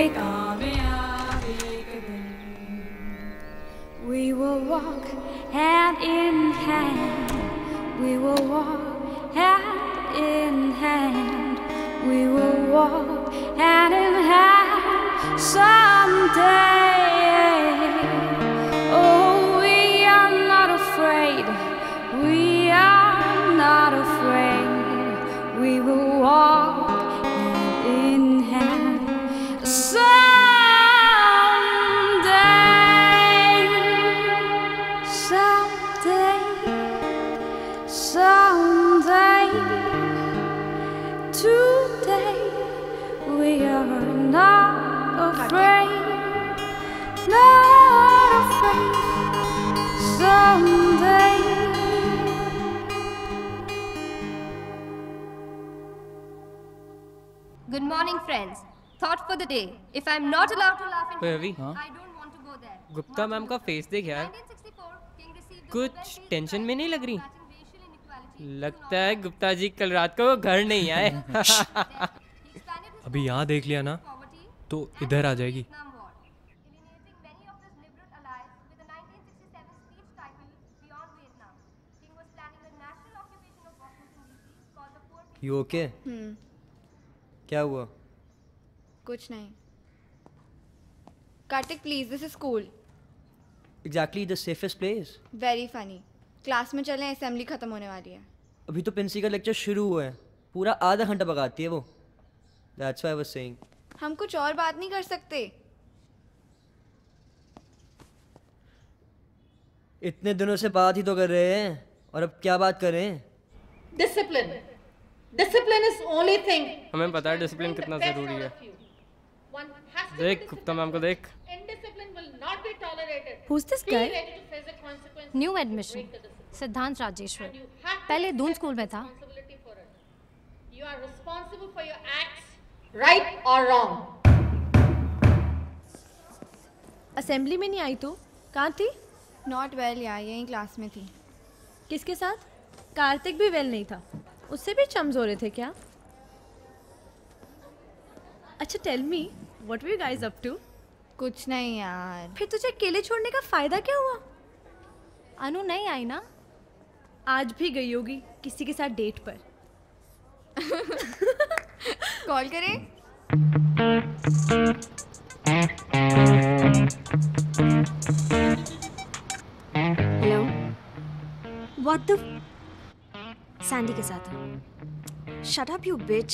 कामयाब एक दिन। We will walk hand in hand. We will walk hand in hand. We will walk hand in hand someday. Oh, we are not afraid. We are not afraid. We will walk hand in hand someday. Someday. Someday. Today we are not afraid. Not afraid. Someday. Good morning, friends. Thought for the day. If I'm not allowed to laugh in Ravi, I don't want to go there. Gupta ma'am का face देख यार, 1964, King received the कुछ Nobel Peace tension में नहीं लग रही। Prize in racial inequality. लगता है गुप्ता जी कल रात को वो घर नहीं आए। He expanded his अभी यहाँ देख लिया ना poverty तो इधर आ जाएगी। Vietnam War, alienating many of his liberal allies with the 1967 speech titled Beyond Vietnam. King was planning the national occupation of Washington DC called the Poor People's You okay? क्या हुआ? कुछ नहीं। Kartik please, this is school. Exactly the safest place. Very funny. Class में चलें, assembly खत्म होने वाली है। अभी तो प्रिंसी का लेक्चर शुरू हुआ है, पूरा आधा घंटा पकाती है वो। That's why I was saying. हम कुछ और बात नहीं कर सकते। इतने दिनों से बात ही तो कर रहे हैं, और अब क्या बात करें? Discipline. Discipline is only thing. हमें पता है डिसिप्लिन कितना जरूरी है। One has to देख be गुप्ता मैम को देख। disciplined. Indiscipline will not be tolerated. Who's this Be guy? ready to face the consequences. New admission. Siddhant Rajeshwar. You have to पहले take दून स्कूल में था। responsibility for it. You are responsible for your acts, right or wrong. Assembly में नहीं आई तू? कहाँ थी? Not well यार, यहीं क्लास में थी। किसके साथ? कार्तिक भी वेल नहीं था, उससे भी चम्स हो रहे थे क्या? अच्छा tell me, what were you guys up to? कुछ नहीं यार। फिर तुझे अकेले छोड़ने का फायदा क्या हुआ? अनु नहीं आई ना? आज भी गई होगी किसी के साथ डेट पर। कॉल करें? हेलो, व्हाट द सैंडी के साथ है। Shut up you bitch.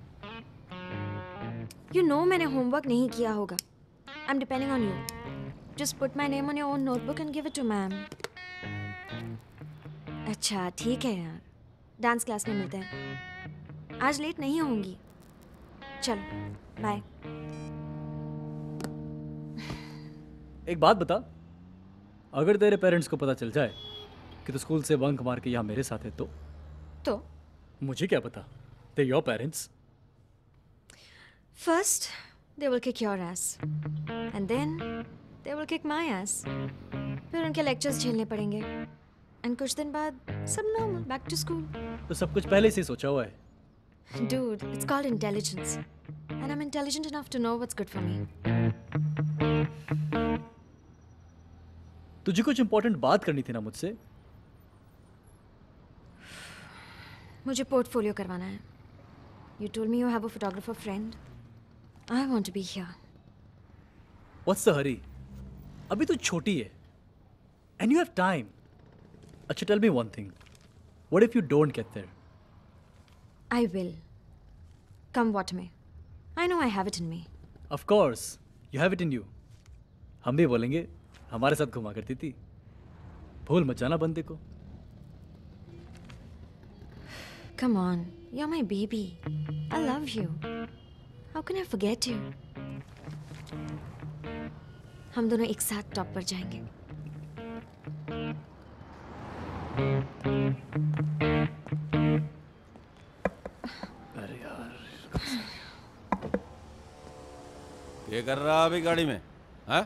You know मैंने होमवर्क नहीं किया होगा। I am depending on you. Just put my name on your own notebook and give it to ma'am. अच्छा ठीक है यार, डांस क्लास में मिलते हैं। आज लेट नहीं होंगी। चलो बाय। एक बात बता, अगर तेरे पेरेंट्स को पता चल जाए कि तू स्कूल से बंक मार के यहाँ मेरे साथ है तो मुझे क्या पता? They your parents. First they will kick your ass and then they will kick my ass. फिर उनके लेक्चर्स झेलने पड़ेंगे एंड कुछ दिन बाद सब नॉर्मल, बैक टू स्कूल। तो सब कुछ पहले से ही सोचा हुआ है। Dude, it's called intelligence. And I'm intelligent enough to know what's good for me. तुझे कुछ इंपॉर्टेंट बात करनी थी ना मुझसे। मुझे पोर्टफोलियो करवाना है। You told me you have a photographer friend. I want to be here. What's the hurry? अभी तू छोटी है and you have time. अच्छा tell me one thing. What if you don't get there? I will. Come what may. I know I have it in me. Of course, you have it in you. हम भी बोलेंगे हमारे साथ घुमा करती थी। भूल मत जाना बंदे को। Come on, you're my baby. I love you. How can I forget you? हम दोनों एक साथ टॉप पर जाएंगे। अरे यार, क्या कर रहा अभी गाड़ी में? हाँ?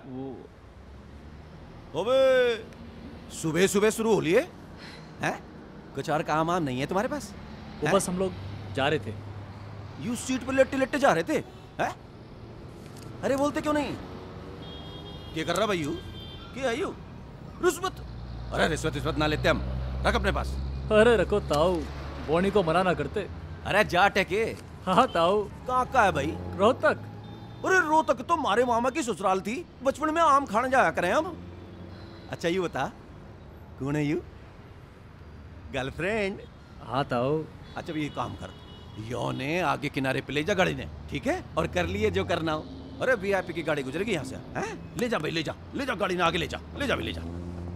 ओबे, सुबह सुबह शुरू हो लिए? हैं? कुछ और काम वाम नहीं है तुम्हारे पास? वो बस हम लोग जा रहे थे। यू सीट पर लेटे लेटे जा रहे थे? हैं? अरे बोलते क्यों नहीं? क्या कर रहा भाई यू? क्या है यू? रिश्वत? अरे रिश्वत ना लेते हम, रख अपने पास। अरे रखो ताऊ, बॉनी को मना ना करते। अरे जा टेके। हाँ ताऊ। कहाँ का है भाई? रोहतक। अरे रोहतक तो हमारे मामा की ससुराल थी, बचपन में आम खाने जाया करें हम। अच्छा यू बता, कौन है यू? गर्लफ्रेंड? हाँ ताऊ। अच्छा ये काम कर, यो ने आगे किनारे पे ले जा गाड़ी ने, ठीक है? और कर लिए जो करना हो। अरे वीआईपी की गाड़ी गुजरेगी यहाँ से, हैं? ले जा भाई, ले जा गाड़ी ने आगे ले जा भाई, ले जा।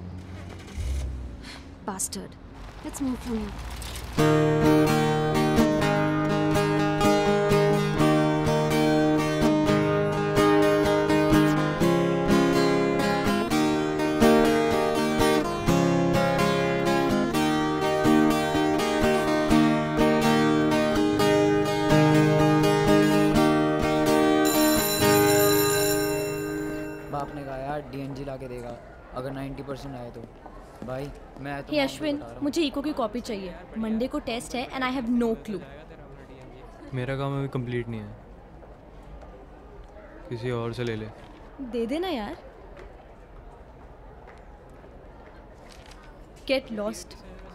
Bastard. Let's move from here. बाप ने कहा यार डीएनजी ला के देगा अगर 90% आए तो। भाई मैं तो हे अश्विन, मुझे इको की कॉपी चाहिए। मंडे को टेस्ट है and I have no clue. मेरा काम अभी कंप्लीट नहीं है, किसी और से ले ले। दे देना यार। Get lost.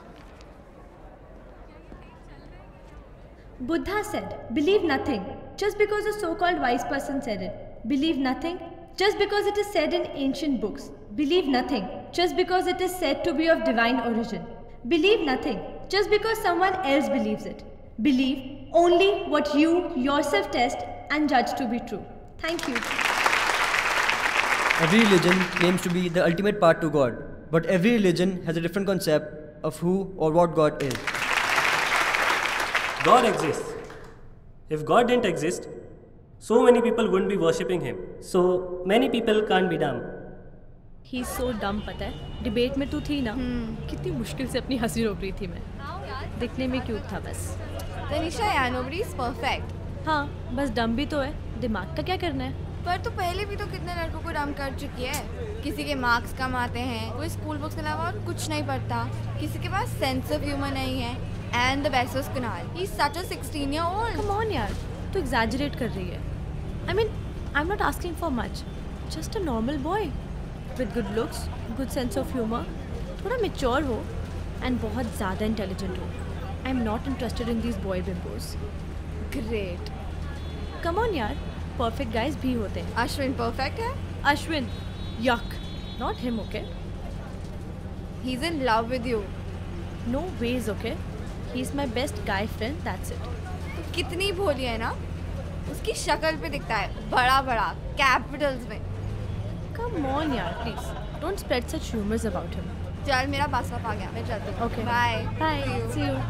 Buddha said, believe nothing just because a so-called wise person said it. Believe nothing just because it is said in ancient books. Believe nothing just because it is said to be of divine origin. Believe nothing just because someone else believes it. Believe only what you yourself test and judge to be true. Thank you. Every religion claims to be the ultimate path to God, but every religion has a different concept of who or what God is. God exists. If God didn't exist, so many people wouldn't be worshipping him. So many people can't be dumb. He's so dumb, पता है? Debate में तू थी ना, कितनी मुश्किल से अपनी हंसी रोक रही थी मैं। दिखने में क्यूट था बस। तनिषा यार, nobody is perfect. हाँ, बस डम भी तो है। दिमाग का क्या करना है? पर तो पहले भी तो कितने लड़कों को डम कर चुकी है। किसी के मार्क्स कम आते हैं, कोई स्कूल बुक्स के अलावा और कुछ नहीं पढ़ता, किसी के पास सेंस ऑफ ह्यूमर नहीं है। And the best was Kunal. He's such a 16-year-old. Come on यार, तू exaggerate कर रही है। I mean, I'm not asking for much. Just a normal boy with good looks, good sense of humor, थोड़ा mature हो and बहुत ज़्यादा intelligent हो। I'm not interested in these boy bimbos. Great. Come on यार, perfect guys भी होते हैं। Ashwin perfect है? Ashwin, yuck. Not him, okay? He's in love with you. No ways, okay? He's my best guy friend, that's it. तो कितनी भोली है ना, उसकी शक्ल पे दिखता है बड़ा बड़ा कैपिटल्स में। Come on यार, please. Don't spread such rumors about him. चल मेरा बस स्टॉप आ गया, मैं चलती हूँ। Okay. Bye. Bye. See you.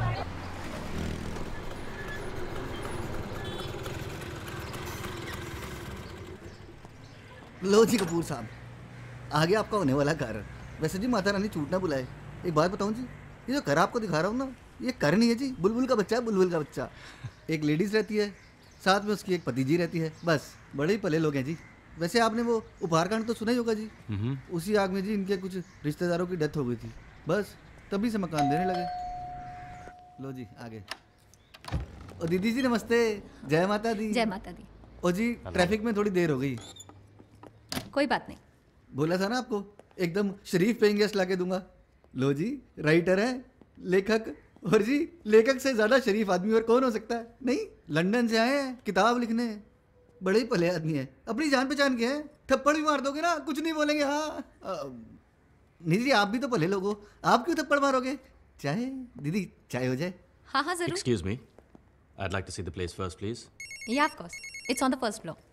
लो जी कपूर साहब, आगे आपका होने वाला घर। वैसे जी माता रानी छूट ना बुलाए, एक बात बताऊँ जी, ये जो घर आपको दिखा रहा हूँ ना, ये कर नहीं है जी, बुलबुल का बच्चा है, बुलबुल का बच्चा। एक लेडीज़ रहती है, साथ में उसकी एक भतीजी रहती है, बस बड़े ही पले लोग हैं जी। वैसे आपने वो उपहार कांड तो सुना ही होगा जी। उसी आग में जी इनके कुछ रिश्तेदारों की डेथ हो गई थी, बस तभी से मकान देने लगे। लो जी आगे। ओ दीदी जी नमस्ते, जय माता दी। जय माता दी। ओ जी ट्रैफिक में थोड़ी देर हो गई। कोई बात नहीं। बोला था ना आपको, एकदम शरीफ पेइंग गेस्ट ला के दूंगा। लो जी राइटर है, लेखक, और जी लेखक से ज़्यादा शरीफ आदमी और कौन हो सकता है? नहीं, लंदन से आए हैं किताब लिखने, बड़े ही भले आदमी हैं, अपनी जान पहचान के हैं। थप्पड़ भी मार दोगे ना, कुछ नहीं बोलेंगे। हाँ नहीं जी, आप भी तो भले लोग हो, आप क्यों थप्पड़ मारोगे? चाय दीदी, चाय हो जाए? हाँ हाँ जरूर। Excuse me, I'd like to see the place first, please. Yeah, of course. It's on the first floor.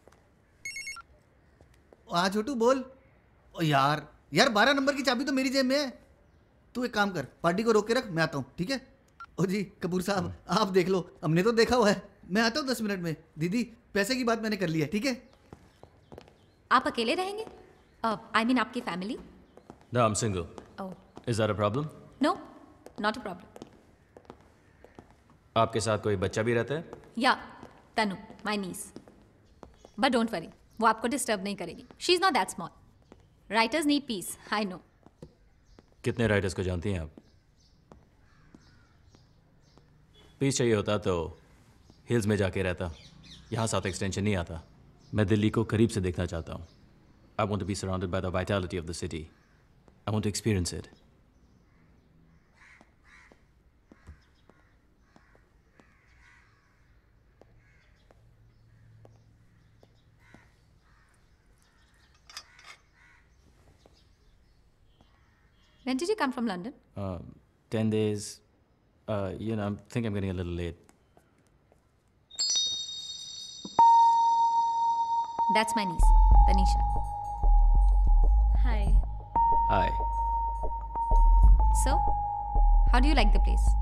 हाँ छोटू बोल। ओ यार 12 नंबर की चाबी तो मेरी जेब में है। तू एक काम कर, पार्टी को रोक के रख, मैं आता हूँ, ठीक है? ओ जी कपूर साहब आप देख लो, हमने तो देखा हुआ है। मैं आता हूँ 10 मिनट में। दीदी पैसे की बात मैंने कर ली है, ठीक है? आप अकेले रहेंगे? I mean आपकी family? No, I'm single. Oh. Is that a problem? No, not a problem. आपके साथ कोई बच्चा भी रहता है? Yeah, Tanu, my niece. But don't worry, वो आपको डिस्टर्ब नहीं करेगी. She's not that small. Writers need peace, I know. कितने राइटर्स को जानती हैं आप? पीस चाहिए होता तो हिल्स में जाके रहता, यहाँ साथ एक्सटेंशन नहीं आता। मैं दिल्ली को करीब से देखना चाहता हूँ. I want to be surrounded by the vitality of the city. I want to experience it. When did you come from London? 10 days. You know, I think I'm getting a little late. That's my niece, Tanisha. Hi. Hi. So, how do you like the place?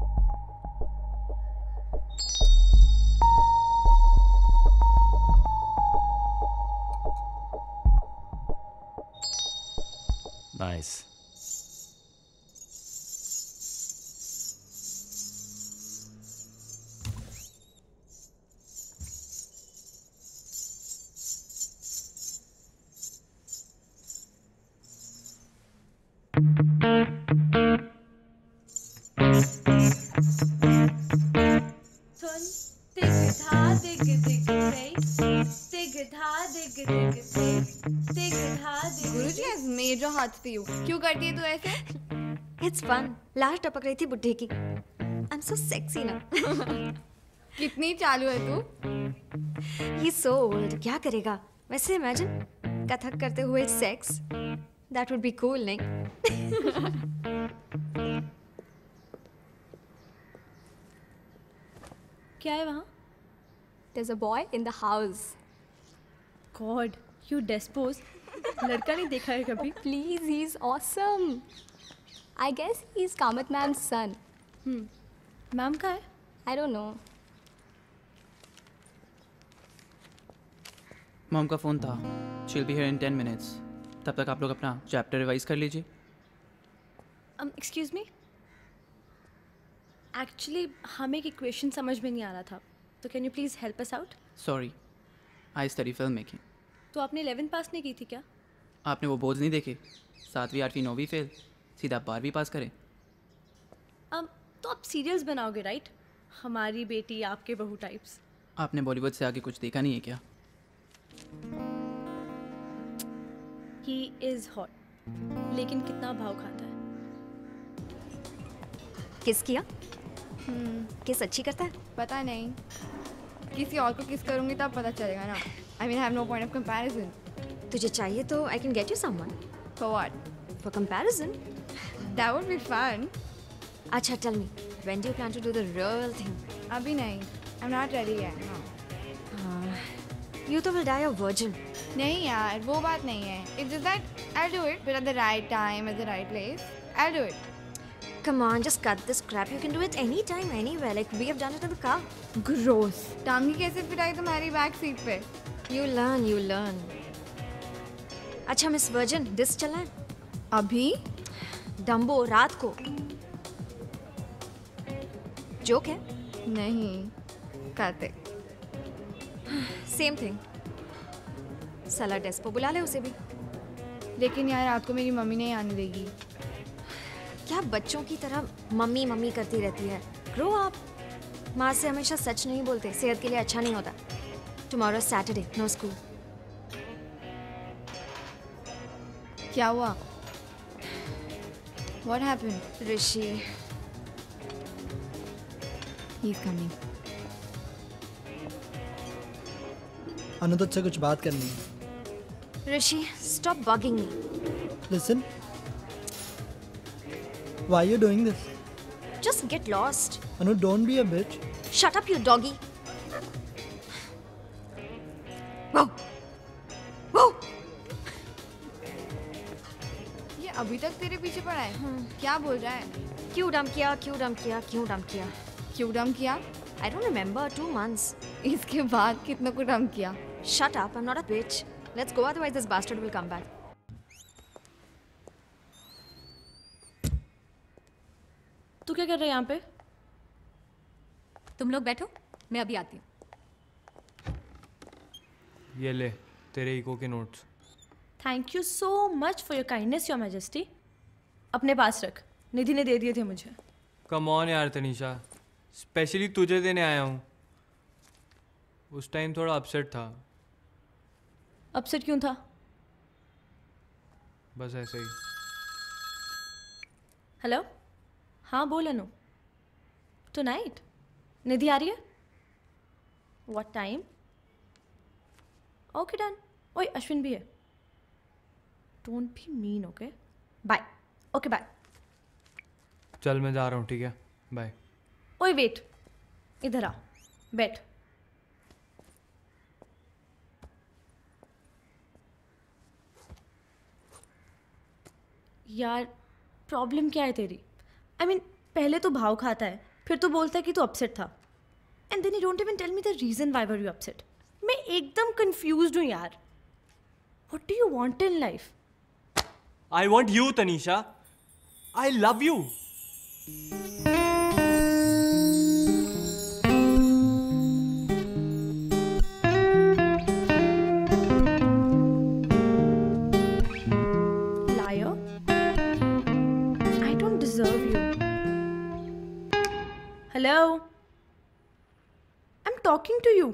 Nice. सुन दिग धा दिग दिग थे दिग धा दिग दिग थे दिग धा दिग. गुरुजी has made your heart for you. क्यों करती है तू ऐसे? It's fun. लाश टपक रही थी बुड्ढे की. I'm so sexy ना. कितनी चालू है तू? He's so old. क्या करेगा? वैसे imagine कथक करते हुए sex. That would be cool, नहीं? क्या है वहाँ? There's a boy in the house. God, you despose. लड़का नहीं देखा है कभी? Please, he's awesome. I guess he's Kamath ma'am's son. Ma'am का है? I don't know. मॉम का फ़ोन था. She'll be here in 10 minutes. तब तक आप लोग अपना चैप्टर रिवाइज कर लीजिए. Excuse me? Actually, हमें एक इक्वेशन समझ में नहीं आ रहा था. तो can you please help us out? Sorry. I study film making. तो आपने 11th पास नहीं की थी क्या? आपने वो बोर्ड्स नहीं देखे? 7वीं 8वीं 9वीं फेल, सीधा 12वीं पास करें. तो आप सीरियल्स बनाओगे राइट? हमारी बेटी आपके बहू टाइप्स. आपने बॉलीवुड से आगे कुछ देखा नहीं है क्या? ही इज़ हॉट, लेकिन कितना भाव खाता है. किस किया? किस अच्छी करता है? पता नहीं. किसी और को किस करूँगी तब पता चलेगा ना. I mean, I have no point of comparison. तुझे चाहिए तो I can get you someone. For what? For comparison. That would be fun. अच्छा, tell me, when do you plan to do the real thing? अभी नहीं. I'm not ready yet. No. You तो will die a virgin. नहीं यार, वो बात नहीं है. It's just that I'll do it, but at the right time, at the right place. I'll do it. Come on, just cut this crap. You can do it anytime, anywhere. Like we have done it in the car. Gross. टांगी कैसे फिटाई तुम्हारी back seat पे? You learn, you learn. अच्छा miss virgin, this चलना है? अभी? Dumbo रात को. जोक है? नहीं. करते. Same thing. साला डेस्पो बुला ले उसे भी. लेकिन यार रात को मेरी मम्मी नहीं आने देगी. क्या बच्चों की तरह मम्मी मम्मी करती रहती है? Grow up. माँ से हमेशा सच नहीं बोलते, सेहत के लिए अच्छा नहीं होता. Tomorrow Saturday, no school. क्या हुआ? What happened? Rishi. He's coming. अनु तुझसे कुछ बात करनी है. ऋषि, stop bugging me. Listen. Why are you doing this? Just get lost. Anu, don't be a bitch. Shut up, you doggy. Whoa. Whoa. ये अभी तक तेरे पीछे पड़ा है. क्या बोल रहा है? क्यों डम किया? क्यों डम किया? क्यों डम किया? क्यों डम किया? I don't remember. 2 months. इसके बाद कितना को डम किया? Shut up. I'm not a bitch. Let's go, otherwise this bastard will come back. तू क्या कर रहा है यहाँ पे? तुम लोग बैठो, मैं अभी आती हूँ. ये ले तेरे इको के notes. Thank you so much for your kindness, your majesty. अपने पास रख, निधि ने दे दिए थे मुझे. कम ऑन यार तनीषा, स्पेशली तुझे देने आया हूँ. उस टाइम थोड़ा अपसेट था. अपसेट क्यों था? बस ऐसे ही। हेलो, हाँ बोल अनु। टुनाइट निधि आ रही है? What time? Okay done. ओए अश्विन भी है। Don't be mean, okay? Bye. Okay bye. चल मैं जा रहा हूँ, ठीक है, बाय। ओए वेट, इधर आ, बैठ। यार प्रॉब्लम क्या है तेरी? आई मीन पहले तो भाव खाता है, फिर तो बोलता है कि तू अपसेट था, and then you don't even tell me the reason why were you upset. मैं एकदम कंफ्यूज्ड हूँ यार। What do you want in life? I want you Tanisha, I love you. Hello? I'm talking to you.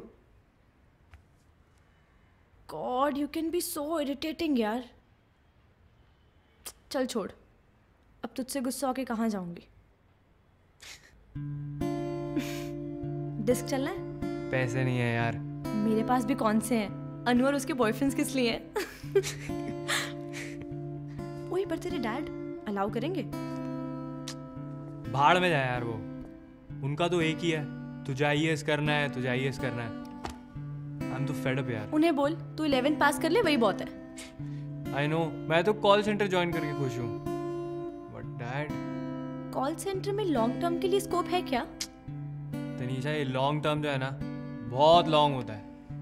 God, you can be so irritating यार। चल छोड़, अब तुझसे गुस्सा होके कहाँ जाऊंगी? डिस्क चलना है? पैसे नहीं है यार। मेरे पास भी कौन से हैं? अनु और उसके बॉयफ्रेंड्स किस लिए हैं? वही पर तेरे डैड अलाउ करेंगे? भाड़ में जाए यार वो, उनका तो एक ही है, तुझे IAS करना है, तुझे IAS करना है। I am so fed up यार। उन्हें बोल तू 11 पास कर ले, वही बहुत है। आई नो, मैं तो कॉल सेंटर ज्वाइन करके खुश हूँ, बट डैड। कॉल सेंटर में लॉन्ग टर्म के लिए स्कोप है क्या? तनीषा ये लॉन्ग टर्म जो है ना, बहुत लॉन्ग होता है।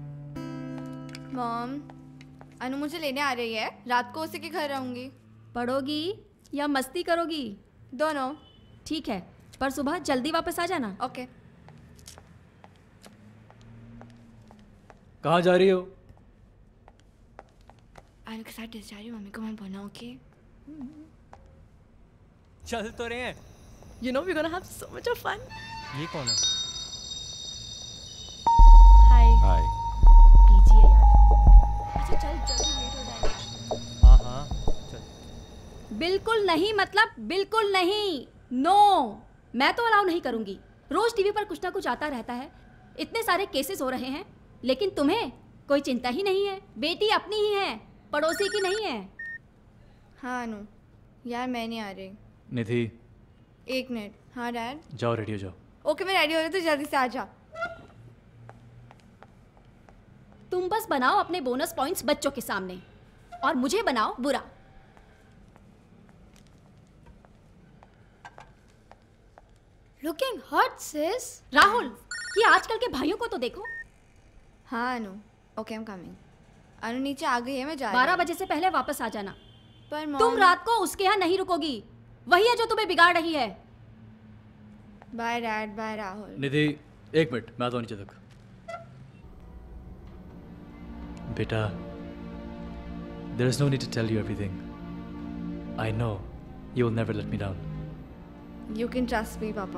मॉम, अनु मुझे लेने आ रही है, रात को उसी के घर रहूंगी। पढ़ोगी या मस्ती करोगी? दोनों। ठीक है, पर सुबह जल्दी वापस आ जाना। ओके। कहाँ जा रही हो? अनु के साथ जा रही हूँ, मम्मी को मैं बनाऊँ के। चल तो रहे हैं। You know we're gonna have so much of fun. ये कौन है? Hi. Hi. PG है यार। अच्छा चल जल्दी लेट हो जाएगा। हाँ हाँ चल। बिल्कुल नहीं, मतलब बिल्कुल नहीं। नो, मैं तो अलाउ नहीं करूंगी। रोज टीवी पर कुछ ना कुछ आता रहता है, इतने सारे केसेस हो रहे हैं, लेकिन तुम्हें कोई चिंता ही नहीं है। बेटी अपनी ही है, पड़ोसी की नहीं है। हाँ अनु, यार मैं नहीं आ रही। निधि, एक मिनट। हाँ डैड। जाओ रेडी हो जाओ। ओके मैं रेडी हो रही हूँ, तो जल्दी से आ जा। तुम बस बनाओ अपने बोनस पॉइंट्स बच्चों के सामने, और मुझे बनाओ बुरा। Looking hot, sis. राहुल, ये आजकल के भाइयों को तो देखो। हाँ अनु, ओके, I'm coming. अनु नीचे आ गई है, मैं जा रही हूँ। 12 बजे से पहले वापस आ जाना। पर मॉम, तुम रात को उसके यहाँ नहीं रुकोगी, वही है जो तुम्हें बिगाड़ रही है। Bye dad, bye Rahul. Nidhi, एक मिनट, मैं आता हूँ नीचे तक। बेटा, there is no need to tell you everything. I know you will never let me down. You can trust me, Papa.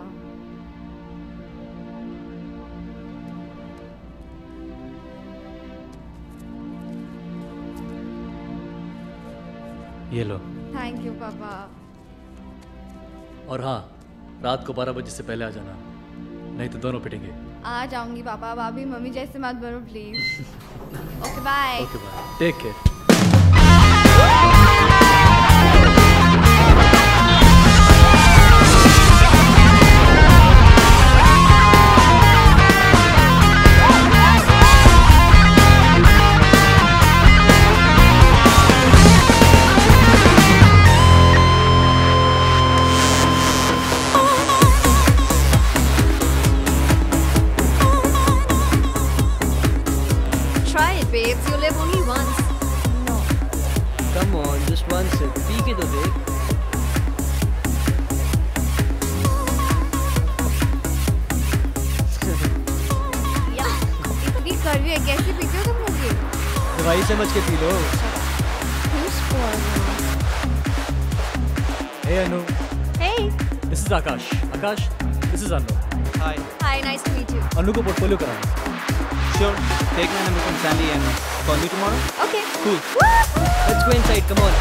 ये लो। Thank you, Papa. और हाँ, रात को 12 बजे से पहले आ जाना, नहीं तो दोनों पिटेंगे। आ जाऊंगी पापा, अब अभी मम्मी जैसे मत बनो please. Okay bye. Okay bye, take care. Try it, babes. You live only once. No. Come on, just one sip. पी के तो देख। इतनी कड़वी है, कैसे पीते हो तुम लोग ये? दवाई समझ के पी लो। Hey Anu. Hey. This is Akash. Akash, this is Anu. Hi. Hi, nice to meet you. Anu को पोर्टफोलियो कराना। Sure. Take my number from Sandy and call me tomorrow. Okay. Cool. Let's go inside. Come on.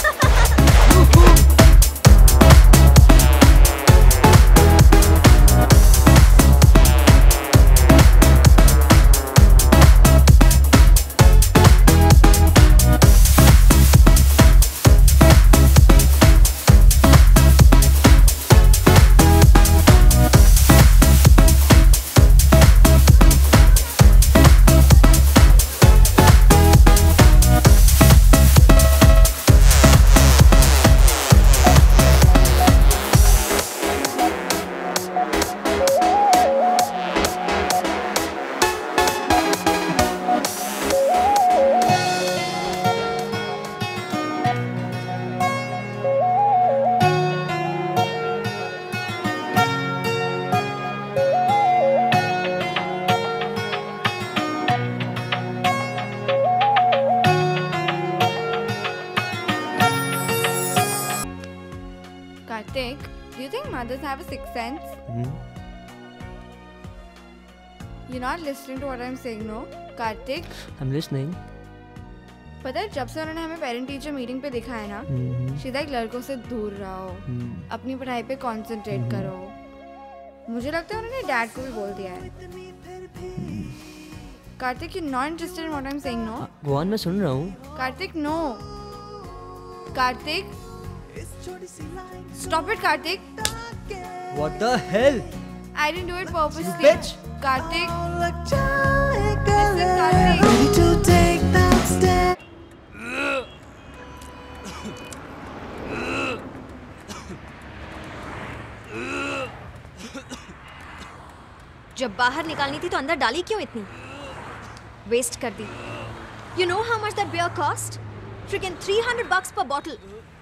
Karthik, do you think mothers have a sixth sense? You're not listening to what I'm saying, no? Karthik, I'm listening. पता है जब से उन्होंने हमें parent teacher meeting पे दिखा है ना, सीधा एक लड़कों से दूर रहो, अपनी पढ़ाई पे कंसंट्रेट करो। मुझे लगता है उन्होंने डैड को भी बोल दिया है। Kartik, you're not interested in what I'm saying, no? गोवान मैं सुन रहा हूँ। Kartik, no. Kartik, stop it, Karthik. What the hell? I didn't do it purposely. You bitch. Karthik. Listen, Karthik. Ready to take that step. जब बाहर निकालनी थी तो अंदर डाली क्यों इतनी? वेस्ट कर दी। You know how much that beer cost? Freaking $300 per bottle.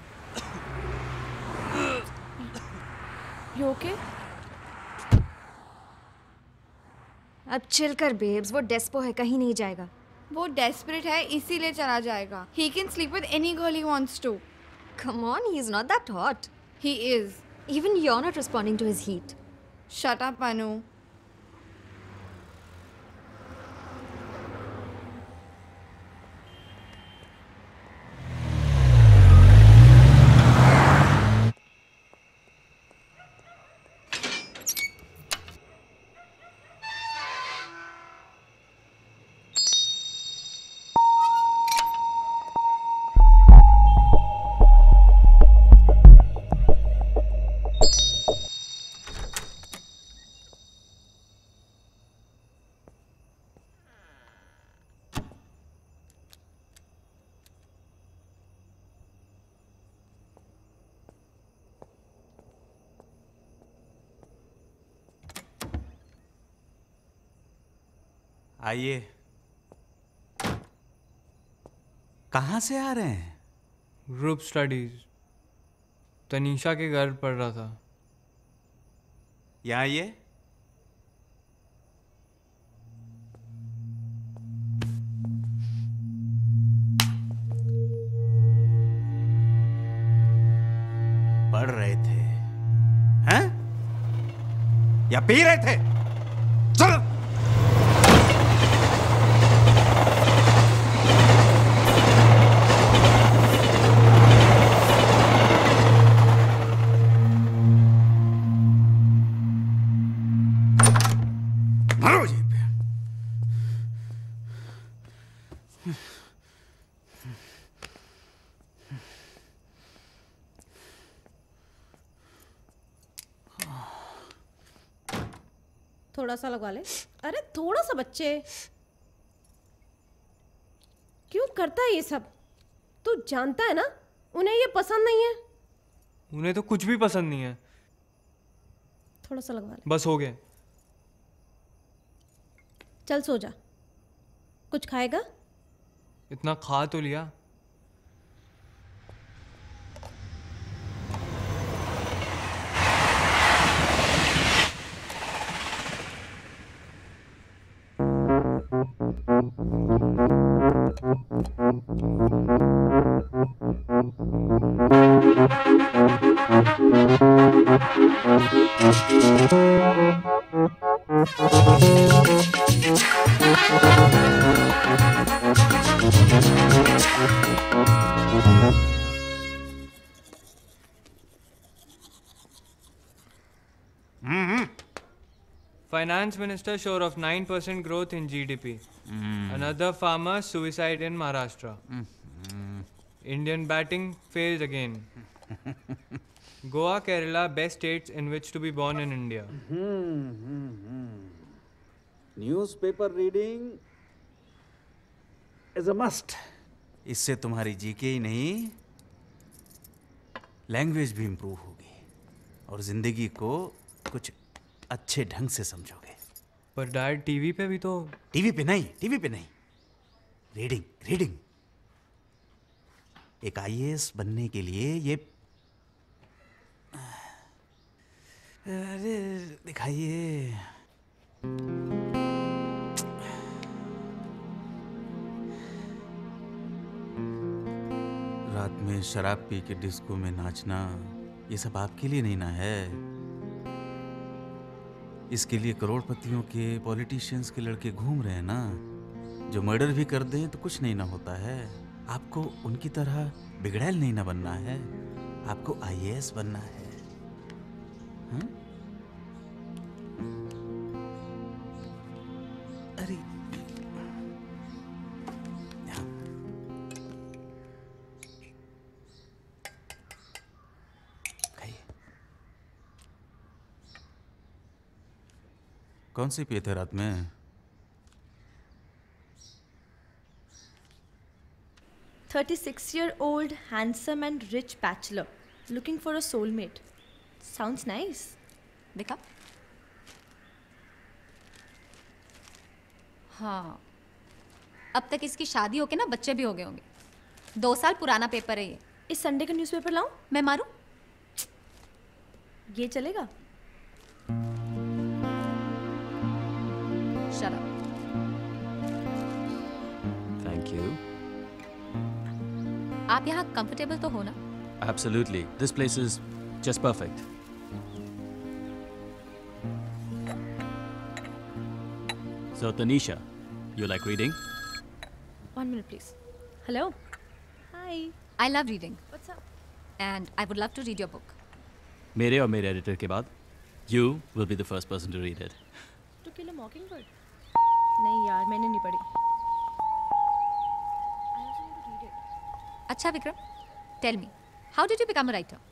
You okay? अब चिल कर बेब्स, वो डेस्पो है, कहीं नहीं जाएगा। वो desperate है, इसीलिए चला जाएगा। He can sleep with any girl he wants to. Come on, he's not that hot. He is. Even you're not responding to his heat. Shut up, Anu. आइए। कहाँ से आ रहे हैं? Group studies. तनीषा के घर पढ़ रहा था। यहाँ आइए। पढ़ रहे थे हैं? या पी रहे थे? चलो। थोड़ा सा लगवा ले। अरे थोड़ा सा बच्चे, क्यों करता है ये सब? तू जानता है ना उन्हें ये पसंद नहीं है। उन्हें तो कुछ भी पसंद नहीं है। थोड़ा सा लगवा ले। बस हो गया। चल सो जा। कुछ खाएगा? इतना खा तो लिया। Finance Minister sure of 9% growth in GDP. Another farmer suicide in Maharashtra. Indian batting failed again. Goa, Kerala, best states in which to be born in India. Newspaper reading is a must. इससे तुम्हारी GK ही नहीं language भी improve होगी और जिंदगी को कुछ अच्छे ढंग से समझोगे। पर डैड टीवी पे भी तो। टीवी पे नहीं रीडिंग रीडिंग। एक आईएएस बनने के लिए ये अरे दिखाइए। रात में शराब पी के डिस्को में नाचना ये सब आपके लिए नहीं ना है। इसके लिए करोड़पतियों के पॉलिटिशियंस के लड़के घूम रहे हैं ना, जो मर्डर भी कर दें तो कुछ नहीं ना होता है। आपको उनकी तरह बिगड़ैल नहीं ना बनना है, आपको आईएएस बनना है। हाँ? अरे कौन सी पिए थे रात में? "36-year-old, handsome and rich bachelor, looking for a soulmate. Sounds nice." देखा? हाँ, अब तक इसकी शादी होके ना बच्चे भी हो गए होंगे। 2 साल पुराना पेपर है ये। इस संडे का न्यूज़पेपर लाऊं? मैं मारूं? ये चलेगा? Shut up. Thank you. आप यहाँ कंफर्टेबल तो हो ना? Absolutely. This place is just perfect. So, Tanisha, you like reading? 1 minute, please. Hello. Hi. I love reading. What's up? And I would love to read your book. मेरे और मेरे editor के बाद, you will be the first person to read it. To Kill a Mockingbird? नहीं यार, मैंने नहीं पढ़ी। अच्छा Vikram, tell me, how did you become a writer?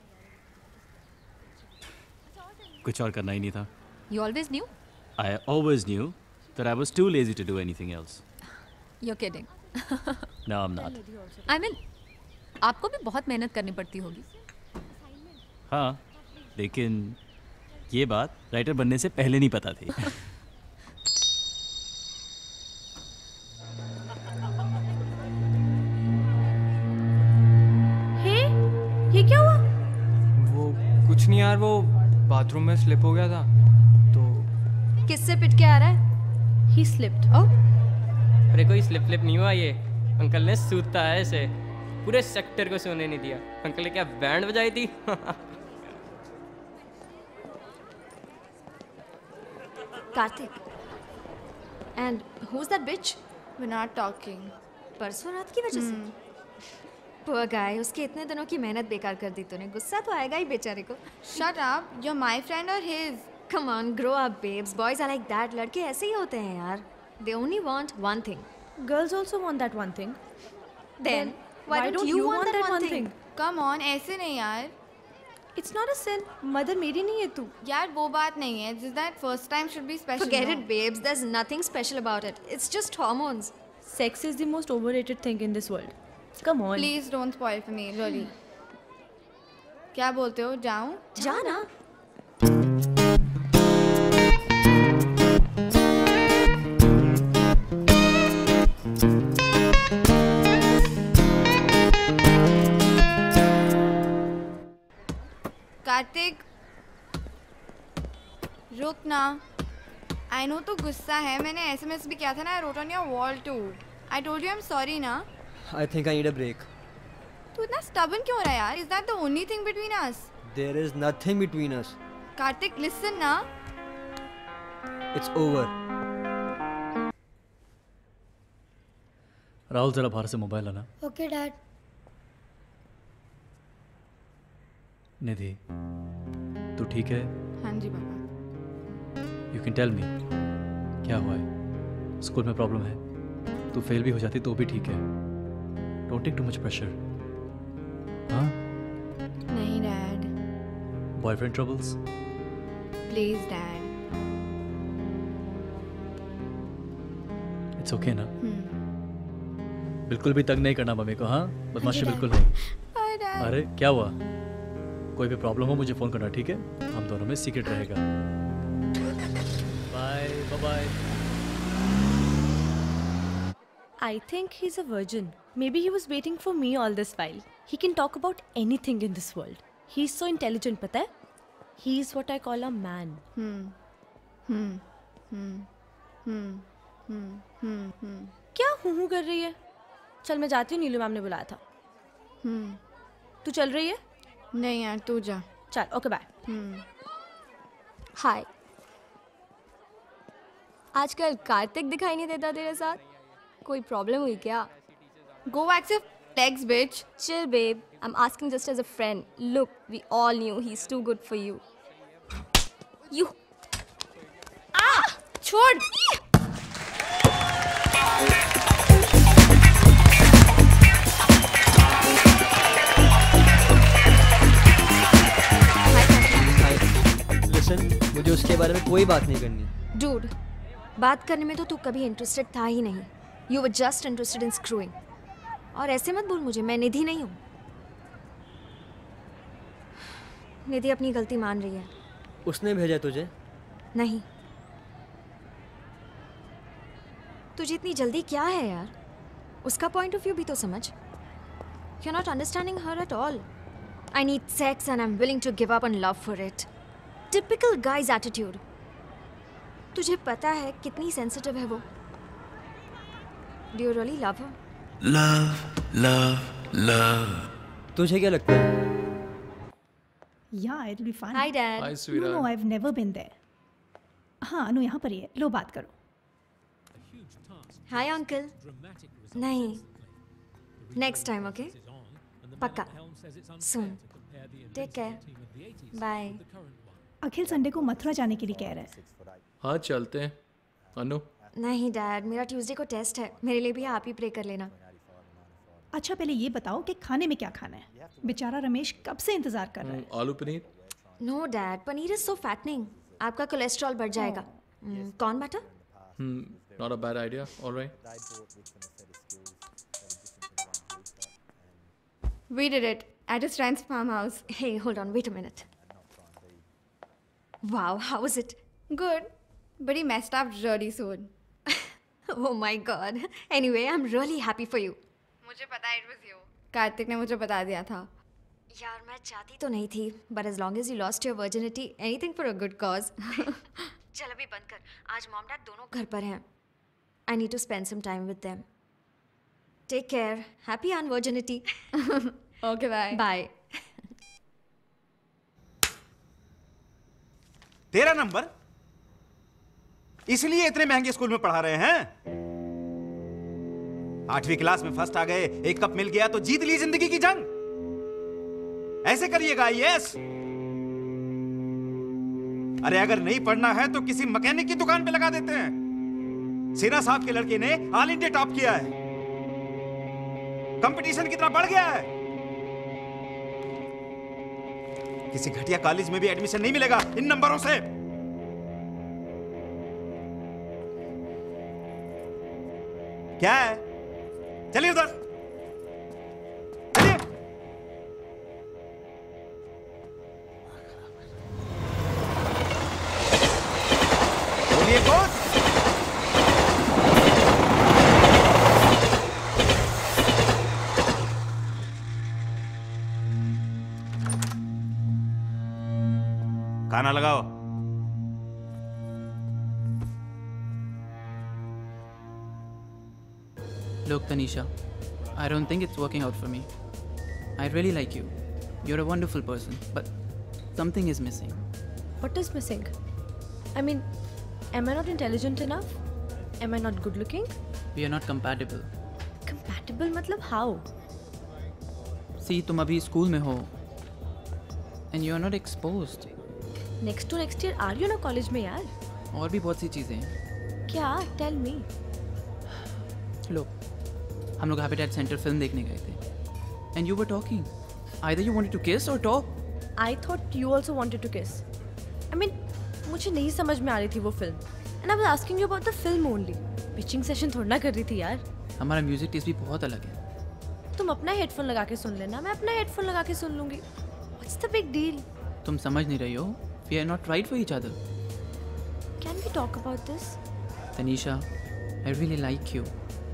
कुछ और करना ही नहीं था। You always knew? I always knew that I was too lazy to do anything else. You're kidding. No, I'm not. I mean, आपको भी बहुत मेहनत करनी पड़ती होगी। हाँ, लेकिन ये बात राइटर बनने से पहले नहीं पता थी। ये क्या हुआ? वो कुछ नहीं यार, वो बाथरूम में स्लिप हो गया था तो। किससे पिट के आ रहा है? He slipped. Oh? अरे कोई स्लिप नहीं हुआ, ये अंकल ने सूता है ऐसे, पूरे सेक्टर को सोने नहीं दिया। अंकल ने क्या बैंड बजाई थी? Kartik, and who's that bitch? We're not talking. परसों रात की वजह से? Poor guy, उसके इतने दिनों की मेहनत बेकार कर दी तूने। गुस्सा तो आएगा ही बेचारे को। Shut up. You're my friend or his? Come on, grow up, babes. Boys are like that. लड़के ऐसे ही होते हैं यार. They only want one thing. Girls also want that one thing. Then why don't you want that one thing? Come on, ऐसे नहीं यार. It's not a sin. Mother मेरी नहीं है तू. यार वो बात नहीं है. Just that first time should be special. Forget it, babes. There's nothing special about it. It's just hormones. Sex is the most overrated thing in this world. Come on. Please don't spoil for me, really. क्या बोलते हो? जाऊँ? जा ना. कार्तिक, रुक ना. I know तो गुस्सा है. मैंने SMS भी किया था ना. I wrote on your wall too. I told you I'm sorry ना. I think I need a break. तू इतना stubborn क्यों हो रहा है यार? Is that the only thing between us? There is nothing between us. Kartik, listen ना. It's over. Rahul जरा बाहर से मोबाइल लाना। Okay, Dad. निधि, तू ठीक है? हाँ जी पापा। यू कैन टेल मी, क्या हुआ है? स्कूल में प्रॉब्लम है? तू फेल भी हो जाती तो भी ठीक है। Don't take too much pressure. हाँ? नहीं dad. Boyfriend troubles? Please dad. It's okay ना? बिल्कुल भी तंग नहीं करना मम्मी को, हाँ? बदमाशी बिल्कुल नहीं। अरे क्या हुआ? कोई भी प्रॉब्लम हो मुझे फोन करना, ठीक है? हम दोनों में सीक्रेट रहेगा। Bye bye. I think he's a virgin. Maybe he was waiting for me all this while. He can talk about anything in this world. He's so intelligent, पता है? He's what I call a man. क्या हूँ कर रही है? चल मैं जाती हूँ, नीलू मैम ने बुलाया था। तू चल रही है? नहीं यार, तू जा। चल, ओके बाय। हाय। आजकल कार्तिक दिखाई नहीं देता तेरे साथ? कोई प्रॉब्लम हुई क्या? Go wax your legs, bitch. Chill, babe. I'm asking just as a friend. Look, we all knew he's too good for you. You. Ah! छोड़! Listen, मुझे उसके बारे में कोई बात नहीं करनी। Dude, बात करने में तो तू कभी इंटरेस्टेड था ही नहीं। You were just interested in screwing. और ऐसे मत बोल मुझे, मैं निधि नहीं हूँ। निधि अपनी गलती मान रही है। उसने भेजा तुझे? नहीं। तुझे इतनी जल्दी क्या है यार? उसका पॉइंट ऑफ व्यू भी तो समझ। You're not understanding her at all. I need sex and I'm willing to give up on love for it. Typical guy's attitude. तुझे पता है कितनी सेंसिटिव है वो? Do you really love her? Love, love, love. तुझे क्या लगता है? Yeah, it'll be fun. Hi, Dad. Hi, sweetheart. No, I've never been there. हाँ, अनु यहाँ पर ही है। लो बात करो। Hi, uncle. नहीं. Next time, okay? पक्का. Soon. Take care. Bye. Akhil Sunday को मथुरा जाने के लिए कह रहा है। हाँ चलते हैं। अनु? नहीं डैड, मेरा ट्यूसडे को टेस्ट है। मेरे लिए भी आप ही प्रे कर लेना। अच्छा पहले ये बताओ कि खाने में क्या खाना है? बेचारा रमेश कब से इंतजार कर रहा है। आलू paneer? No dad, paneer is so fattening. आपका कोलेस्ट्रॉल बढ़ जाएगा। कौन बेटा? Not a bad idea. All right. We did it at his friend's farmhouse. Hey, hold on, wait a minute. Wow, how was it? Good, but he messed up really soon. Oh my God. Anyway, I'm really happy for you. मुझे पता है it was you. Kartik ने मुझे बता दिया था। यार मैं चाहती तो नहीं थी, but as long as you lost your virginity, anything for a good cause. चल अभी बंद कर। आज मॉम डैड दोनों घर पर हैं. I need to spend some time with them. Take care. Happy unvirginity. Okay, bye. Bye. तेरा नंबर? इसलिए इतने महंगे स्कूल में पढ़ा रहे हैं? 8वीं क्लास में फर्स्ट आ गए, एक कप मिल गया तो जीत ली जिंदगी की जंग। ऐसे करिएगा IAS? अरे अगर नहीं पढ़ना है तो किसी मैकेनिक की दुकान पे लगा देते हैं। सिन्हा साहब के लड़के ने ऑल इंडिया टॉप किया है। कंपटीशन कितना बढ़ गया है। किसी घटिया कॉलेज में भी एडमिशन नहीं मिलेगा इन नंबरों से। क्या है? चलिए उधर। चलिए। बोलिए कौन? गाना लगाओ। Look, Tanisha, I don't think it's working out for me. I really like you. You're a wonderful person, but something is missing. What is missing? I mean, am I not intelligent enough? Am I not good looking? We are not compatible. Compatible मतलब how? See, तुम अभी school में हो and you are not exposed. Next to next year आ रही हो ना college में यार? और भी बहुत सी चीज़ें हैं। क्या? Tell me. लो, हम लोग हैबिटेट सेंटर फिल्म देखने गए थे and you were talking. Either you wanted to kiss or talk. I thought you also wanted to kiss. I mean, मुझे नहीं समझ में आ रही थी वो film and I was asking you about the film only. Pitching session थोड़ा ना कर रही थी यार। हमारा म्यूजिक टेस्ट भी बहुत अलग है। तुम अपना हेडफोन लगा के सुन लेना, मैं अपना हेडफोन लगा के सुन लूंगी। What's the big deal? तुम समझ नहीं रही हो। We are not right for each other. Can we talk about this? Tanisha, I really like you.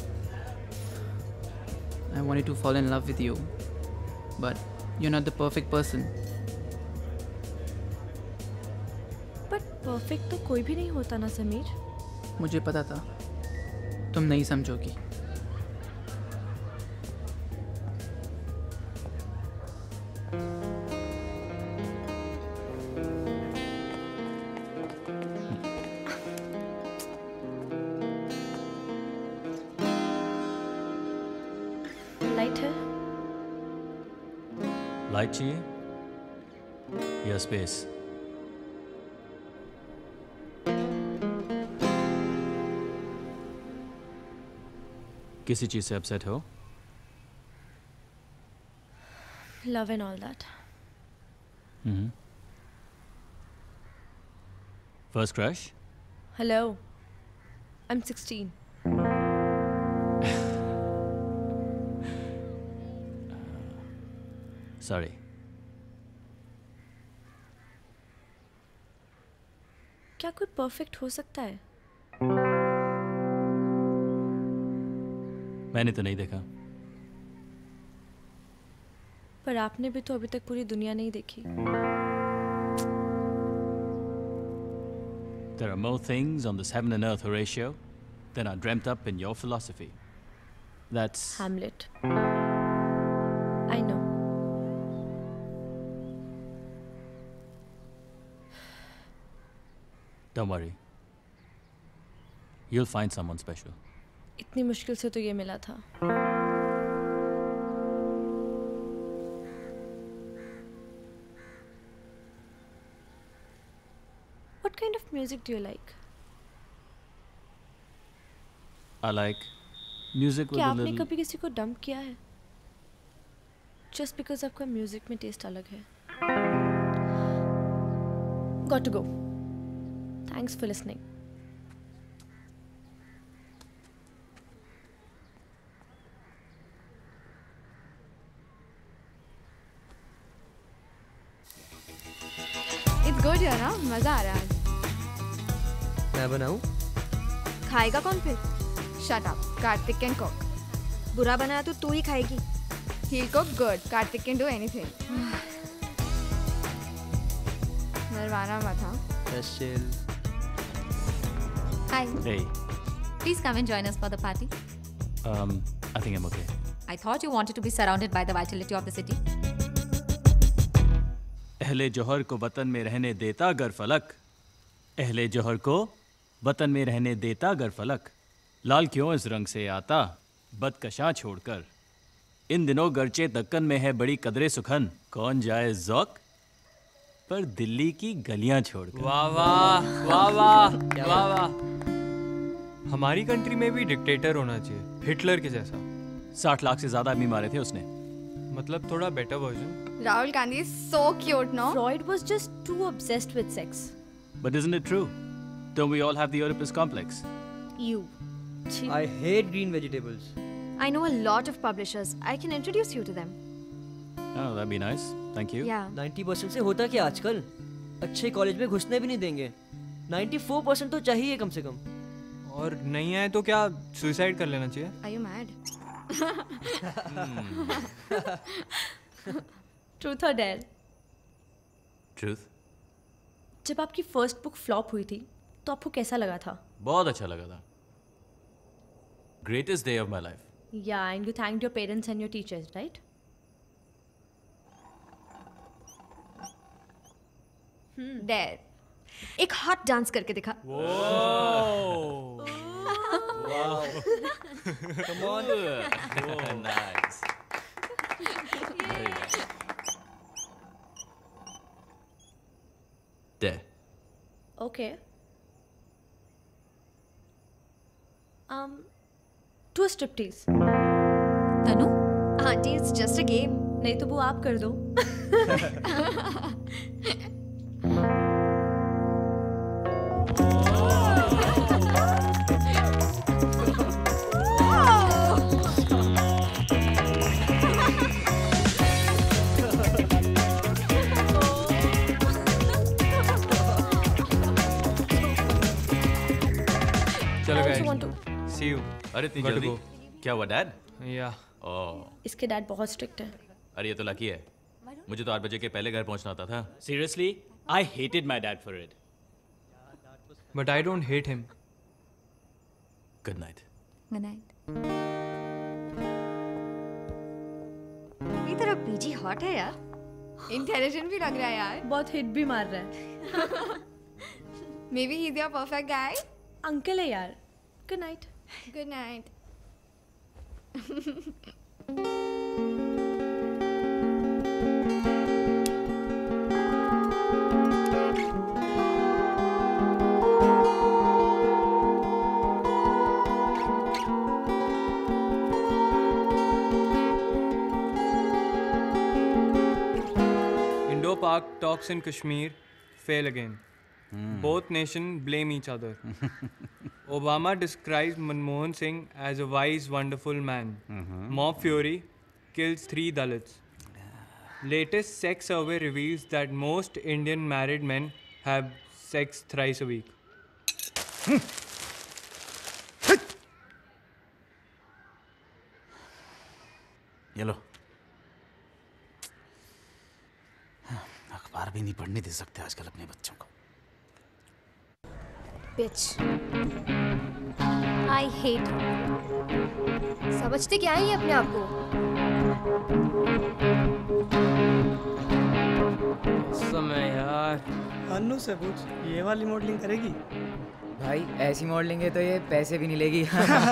I wanted to fall in love with you, but you're not the perfect person. But perfect तो कोई भी नहीं होता ना समीर। मुझे पता था तुम नहीं समझोगी। लाइट है? लाइट चाहिए या स्पेस? किसी चीज से अपसेट हो? Love and all that. First crush? Hello. I'm 16. Sorry. क्या कोई परफेक्ट हो सकता है? मैंने तो नहीं देखा। पर आपने भी तो अभी तक पूरी दुनिया नहीं देखी। There are more things on this heaven and earth, Horatio, than are dreamt up in your philosophy. That's Hamlet. I know. Don't worry. You'll find someone special. इतनी मुश्किल से तो ये मिला था। What kind of music do you like? I like music with क्या a आपने little. कभी किसी को डंप किया है? Just because आपका म्यूजिक में टेस्ट अलग है। Got to go. Thanks for listening. It's good यार, हाँ मजा आ रहा है। मैं बनाऊं? खाएगा कौन फिर? Shut up. Karthik can cook. बुरा बनाया तो तू ही खाएगी। He'll cook good. Karthik can do anything. Narwana मत हाँ। Just chill. Hi. Hey, Please come and join us for the party. I think I'm okay. I thought you wanted to be surrounded by the vitality of the city. अहले जौहर को वतन में रहने देता गर फलक, अहले जौहर को वतन में रहने देता गर फलक, लाल क्यों इस रंग से आता बदकशां छोड़कर, इन दिनों गर्चे दक्कन में है बड़ी कदरे सुखन, कौन जाए ज़ौक पर दिल्ली की गलियां छोड़कर। वाह वाह वाह वाह वाह वाह। हमारी कंट्री में भी डिक्टेटर होना चाहिए, हिटलर के जैसा। 60 लाख से ज्यादा आदमी मारे थे उसने। मतलब थोड़ा better version. Rahul Gandhi is so cute, no? Freud was just too obsessed with sex. But isn't it true? Don't we all have the Oedipus complex? You. I hate green vegetables. I know a lot of publishers. I can introduce you to them. Oh, that'd be nice. Thank you. Yeah. 90% से होता क्या आजकल? अच्छे college में घुसने भी नहीं देंगे। 94% तो चाहिए कम से कम। और नहीं आए तो क्या सुसाइड कर लेना चाहिए? Are you mad? Truth or dare? Truth. जब आपकी फर्स्ट बुक फ्लॉप हुई थी तो आपको कैसा लगा था? बहुत अच्छा लगा था। Greatest day of my life. Yeah, and you thanked your parents and your teachers, right? Dare. एक हॉट डांस करके दिखा। Whoa. Wow. Come on. Nice. Very nice. Okay. To a striptease. Tanu? Auntie, it's just a game. नहीं तो वो आप कर दो. चलो guys, see you. अरे इतनी Got to जल्दी? go. क्या हुआ डैड? Yeah. ओह इसके डैड बहुत स्ट्रिक्ट है. अरे ये तो लकी है. मुझे तो 8 बजे के पहले घर पहुंचना होता था. Seriously, I hated my dad for it. But I don't hate him. Good night. Good night. ये तेरा पीजी हॉट है यार. इंटेलिजेंट भी लग रहा है यार. बहुत हिट भी मार रहा है. Maybe he's your perfect guy. Uncle है यार. Good night. Good night. Indo-Pak talks in Kashmir fail again. Both nations blame each other. Obama describes Manmohan Singh as a wise, wonderful man. Mob fury kills 3 Dalits. Latest sex survey reveals that most Indian married men have sex thrice a week. ये लो. अखबार भी नहीं पढ़ने दे सकते आजकल अपने बच्चों को. Bitch. I hate her. समझते क्या है ये अपने आप को? समय यार. अन्नू से पूछ, ये वाली मॉडलिंग करेगी? भाई ऐसी मॉडलिंग है तो ये पैसे भी नहीं लेगी.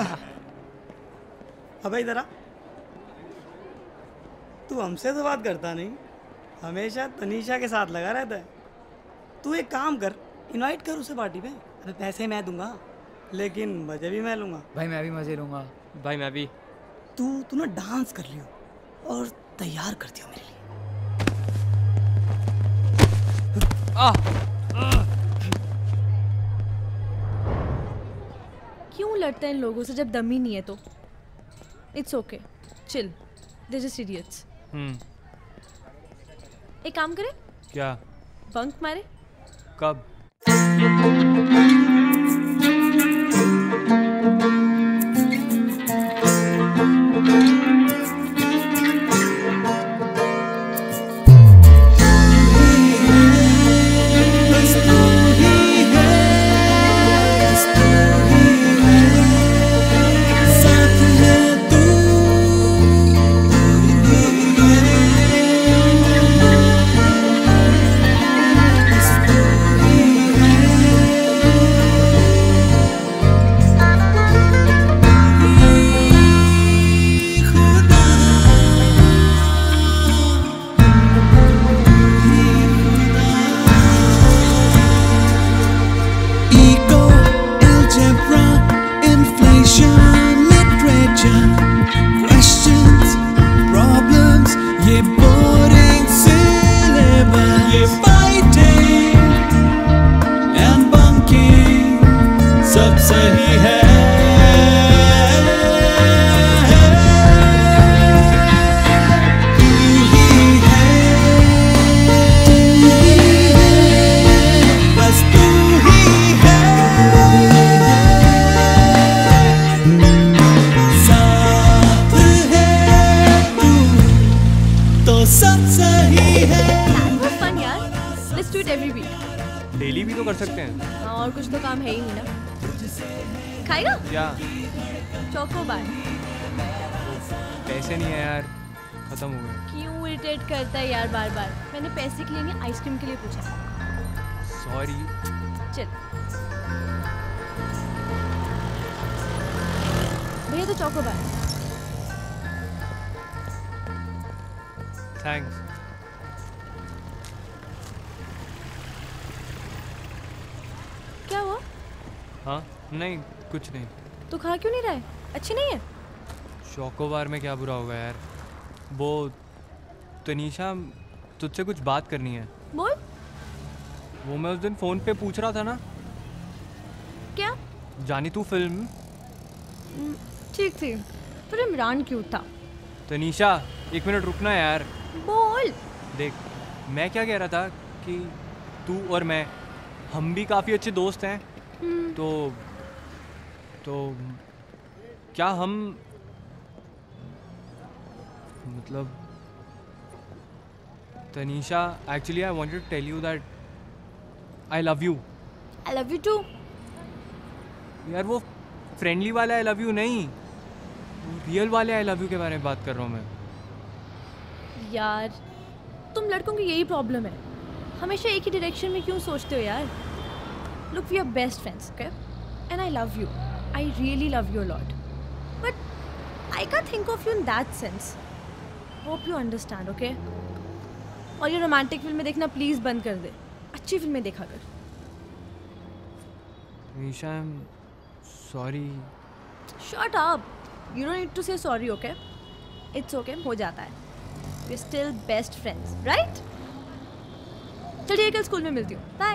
अबे इधर आ. तू हमसे तो बात करता नहीं, हमेशा तनीषा के साथ लगा रहता है. तू एक काम कर, इनवाइट कर उसे पार्टी पे. अरे पैसे मैं दूंगा, लेकिन मजे भी मैं लूंगा. भाई मैं भी मजे लूंगा. भाई मैं भी. तू ना डांस कर लियो और तैयार कर दियो मेरे लिए. क्यों लड़ते हैं इन लोगों से जब दम ही नहीं है तो? It's okay. Chill. They're just idiots. एक काम करें? क्या? बंक मारे? कब? डेली भी तो कर सकते हैं. और कुछ तो काम है ही नहीं ना. खाएगा? क्या? चोकोबार. पैसे नहीं है यार, खत्म हो गए. क्यों इरिटेट करता है यार बार बार? मैंने पैसे के लिए नहीं, आइसक्रीम के लिए पूछा. सॉरी. चल. भैया तो चोकोबार. थैंक्स. हाँ नहीं कुछ नहीं। तो खा क्यों नहीं रहा है? अच्छी नहीं है? चोकोबार में क्या बुरा होगा यार। वो तनीषा तुझसे कुछ बात करनी है। बोल। वो मैं उस दिन फ़ोन पे पूछ रहा था ना। क्या? जानी तू फिल्म? ठीक थी पर इमरान क्यूट था। तनीषा 1 मिनट रुकना यार। बोल। देख मैं क्या कह रहा था कि तू और मैं हम भी काफ़ी अच्छे दोस्त हैं। तो क्या हम मतलब Tanisha actually I wanted to tell you that I love you. I love you too. यार वो फ्रेंडली वाला आई लव यू नहीं, रियल वाले आई लव यू के बारे में बात कर रहा हूँ मैं। यार तुम लड़कों की यही प्रॉब्लम है, हमेशा एक ही डायरेक्शन में क्यों सोचते हो यार। Look we are best friends okay and I love you, I really love you a lot but I can't think of you in that sense. Hope you understand okay. और ये रोमांटिक फिल्में देखना please बंद कर दे, अच्छी फिल्में देखा कर। Isha I am sorry. Shut up, you don't need to say sorry okay. It's okay, हो जाता है। We are still best friends right. चलिए कल स्कूल में मिलती हूँ, बाय।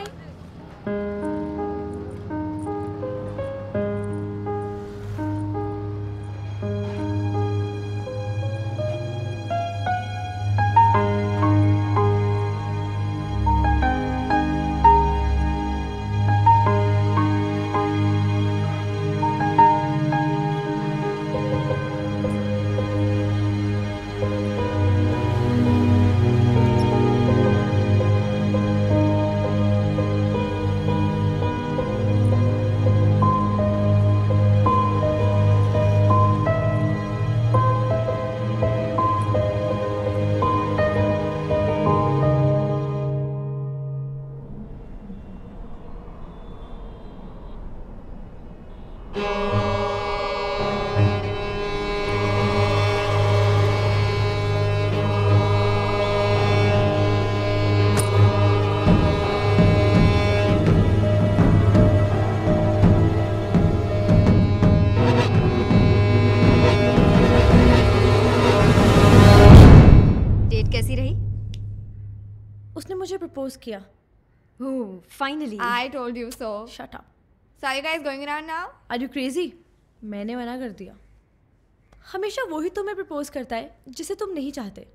प्रपोज किया। Oh, finally. I told you so. Shut up. So are you guys going around now? Are you crazy? मैंने मना कर दिया। हमेशा वही तुम्हें प्रपोज करता है जिसे तुम नहीं चाहते।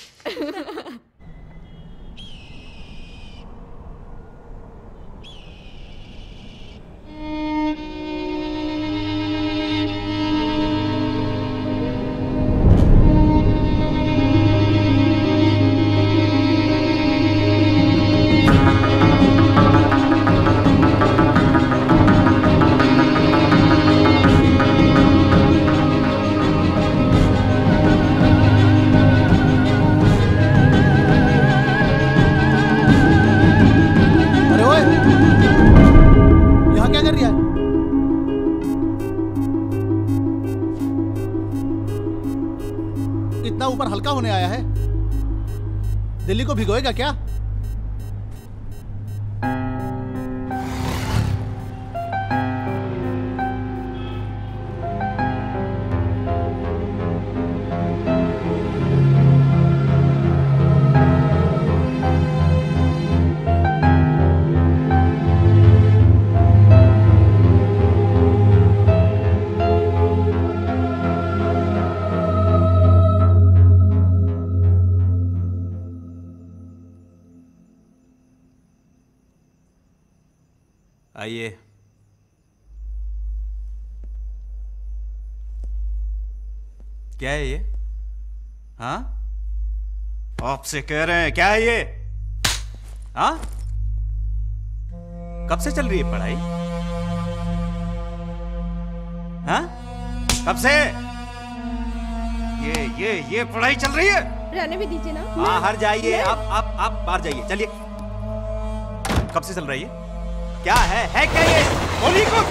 ऊपर हल्का होने आया है, दिल्ली को भिगोएगा क्या? आइए। क्या है ये? हाँ, आपसे कह रहे हैं, क्या है ये? हाँ, कब से चल रही है पढ़ाई? हाँ, कब से ये पढ़ाई चल रही है? रहने भी दीजिए ना। बाहर जाइए, आप बाहर जाइए, चलिए। कब से चल रही है? क्या है क्या ये? बोलिए कुछ।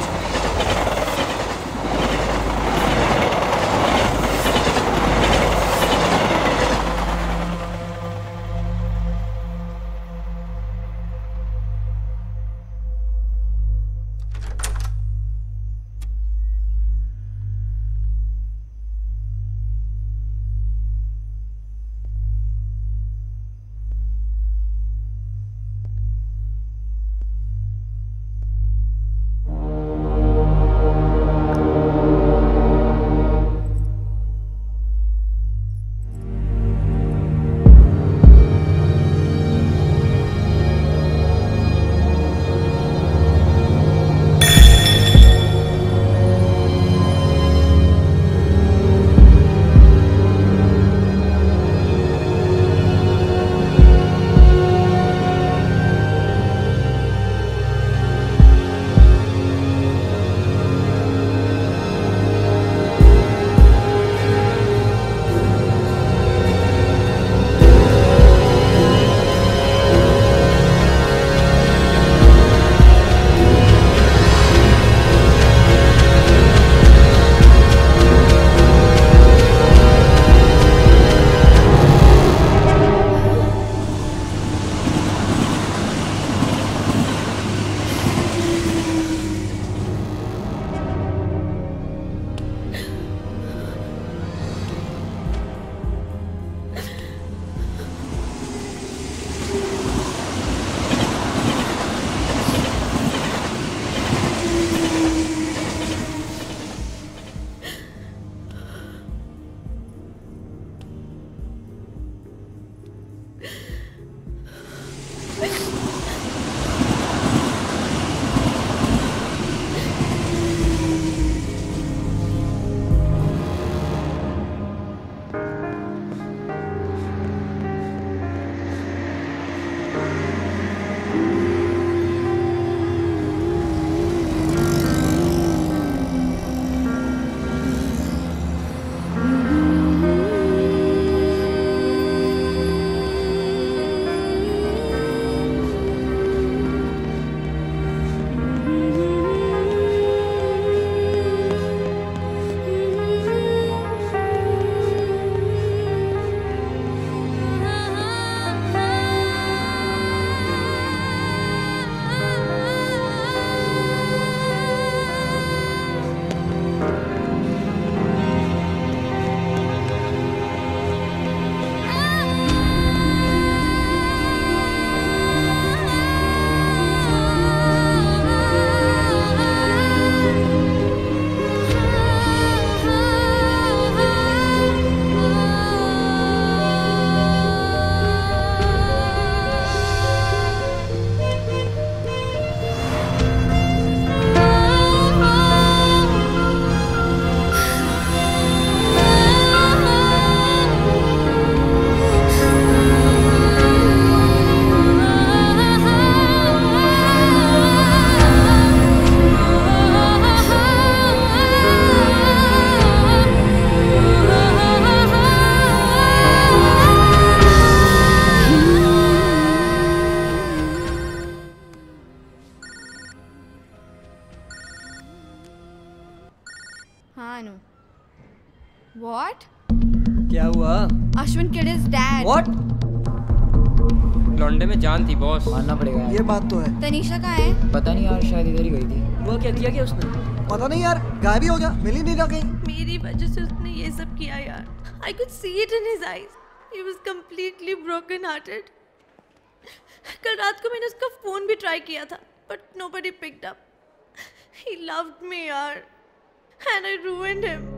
क्या हुआ? Ashwin killed his dad. What? लौंडे में जान थी बॉस। मानना पड़ेगा यार। ये बात तो है। तनीषा कहाँ है? पता नहीं यार, शायद इधर ही गई थी। वो क्या किया उसने? पता नहीं यार, गायब ही हो गया, मिल ही नहीं रहा कहीं। मेरी वजह से उसने ये सब किया यार। I could see it in his eyes. He was completely broken hearted. कल रात को मैंने उसका फोन भी ट्राई किया था, but nobody picked up. He loved me यार, and I ruined him.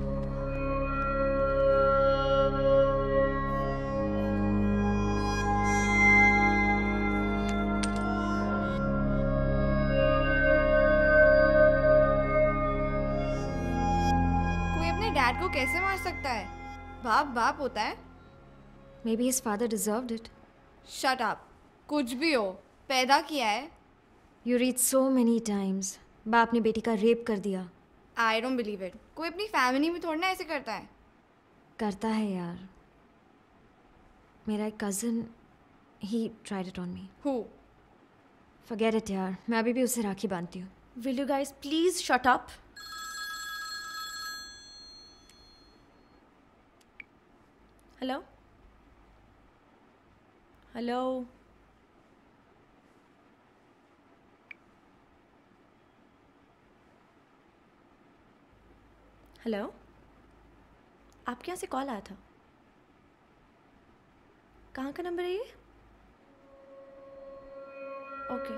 Dad को कैसे मार सकता है? बाप बाप होता है। Maybe his father deserved it. Shut up. कुछ भी हो, पैदा किया है। You read so many times. बाप ने बेटी का रेप कर दिया। I don't believe it. कोई अपनी फैमिली में थोड़ा ना ऐसे करता है। करता है यार। मेरा एक cousin, he tried it on me. Who? Forget it यार, मैं अभी भी उससे राखी बांधती हूँ। Will you guys please shut up? Hello? Hello? Hello, आपके यहाँ से कॉल आया था। कहाँ का नंबर है ये? ओके।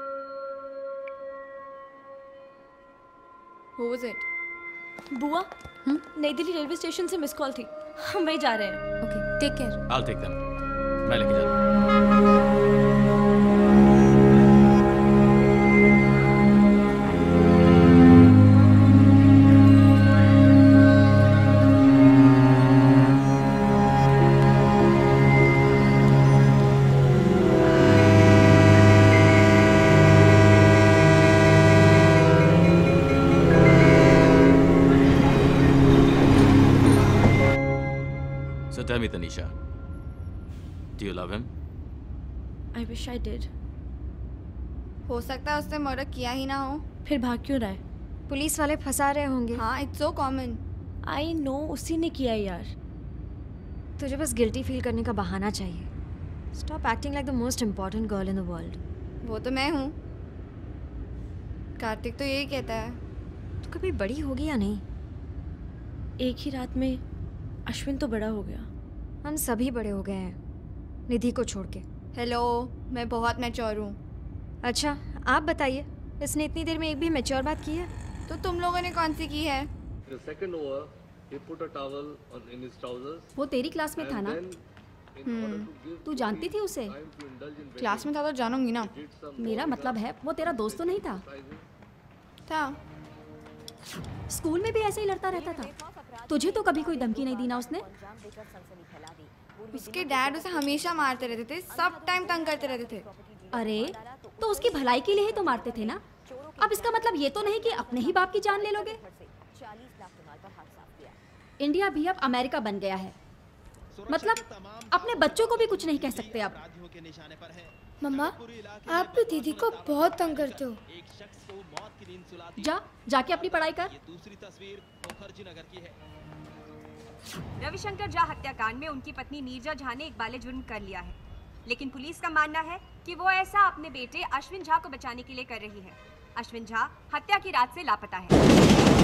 Who was it? बुआ, नई दिल्ली रेलवे स्टेशन से मिस कॉल थी। हम वहीं जा रहे हैं। Okay, take care. I'll take them. मैं लेके जाता हूँ। So tell me, Tanisha, do you love him? I wish I did. हो सकता है उसने मर्डर किया ही ना हो। फिर भाग क्यों रहा है? पुलिस वाले फंसा रहे होंगे। हाँ, it's so common. I know, उसी ने किया यार। तुझे बस गिल्टी फील करने का बहाना चाहिए। Stop acting like the most important girl in the world. वो तो मैं हूँ। कार्तिक तो यही कहता है। तू कभी बड़ी होगी या नहीं? एक ही रात में अश्विन तो बड़ा हो गया। हम सभी बड़े हो गए हैं, निधि को छोड़ के। हेलो, मैं बहुत मैच्योर हूँ। अच्छा, आप बताइए, इसने इतनी देर में एक भी मैच्योर बात की है? तो तुम लोगों ने कौन सी की है? वो तेरी क्लास में था ना? तू जानती थी उसे? क्लास में था तो जानूंगी ना। मेरा मतलब है वो तेरा दोस्त तो नहीं था? था। स्कूल में भी ऐसे ही लड़ता रहता था। तुझे तो कभी कोई धमकी नहीं दी ना उसने? उसके डैड उसे हमेशा मारते रहते थे, सब टाइम तंग करते रहते थे। अरे तो उसकी भलाई के लिए ही तो मारते थे ना। अब इसका मतलब ये तो नहीं कि अपने ही बाप की जान ले लोगे। इंडिया भी अब अमेरिका बन गया है, मतलब अपने बच्चों को भी कुछ नहीं कह सकते अब। मम्मा, आप भी दीदी को बहुत तंग करते हो। जाके अपनी पढ़ाई कर। रविशंकर झा हत्याकांड में उनकी पत्नी नीरजा झा ने इकबाले जुर्म कर लिया है, लेकिन पुलिस का मानना है कि वो ऐसा अपने बेटे अश्विन झा को बचाने के लिए कर रही है। अश्विन झा हत्या की रात से लापता है।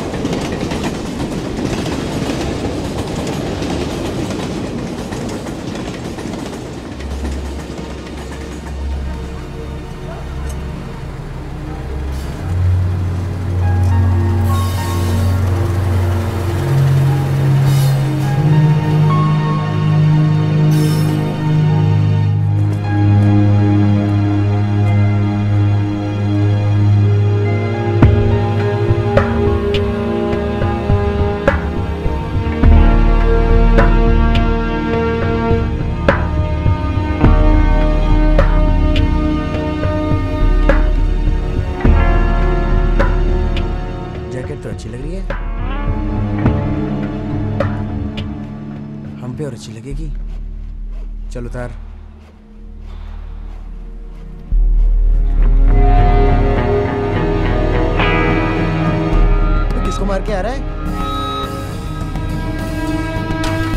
अच्छी लगेगी। चल उतार। तो किसको मार के आ रहा है?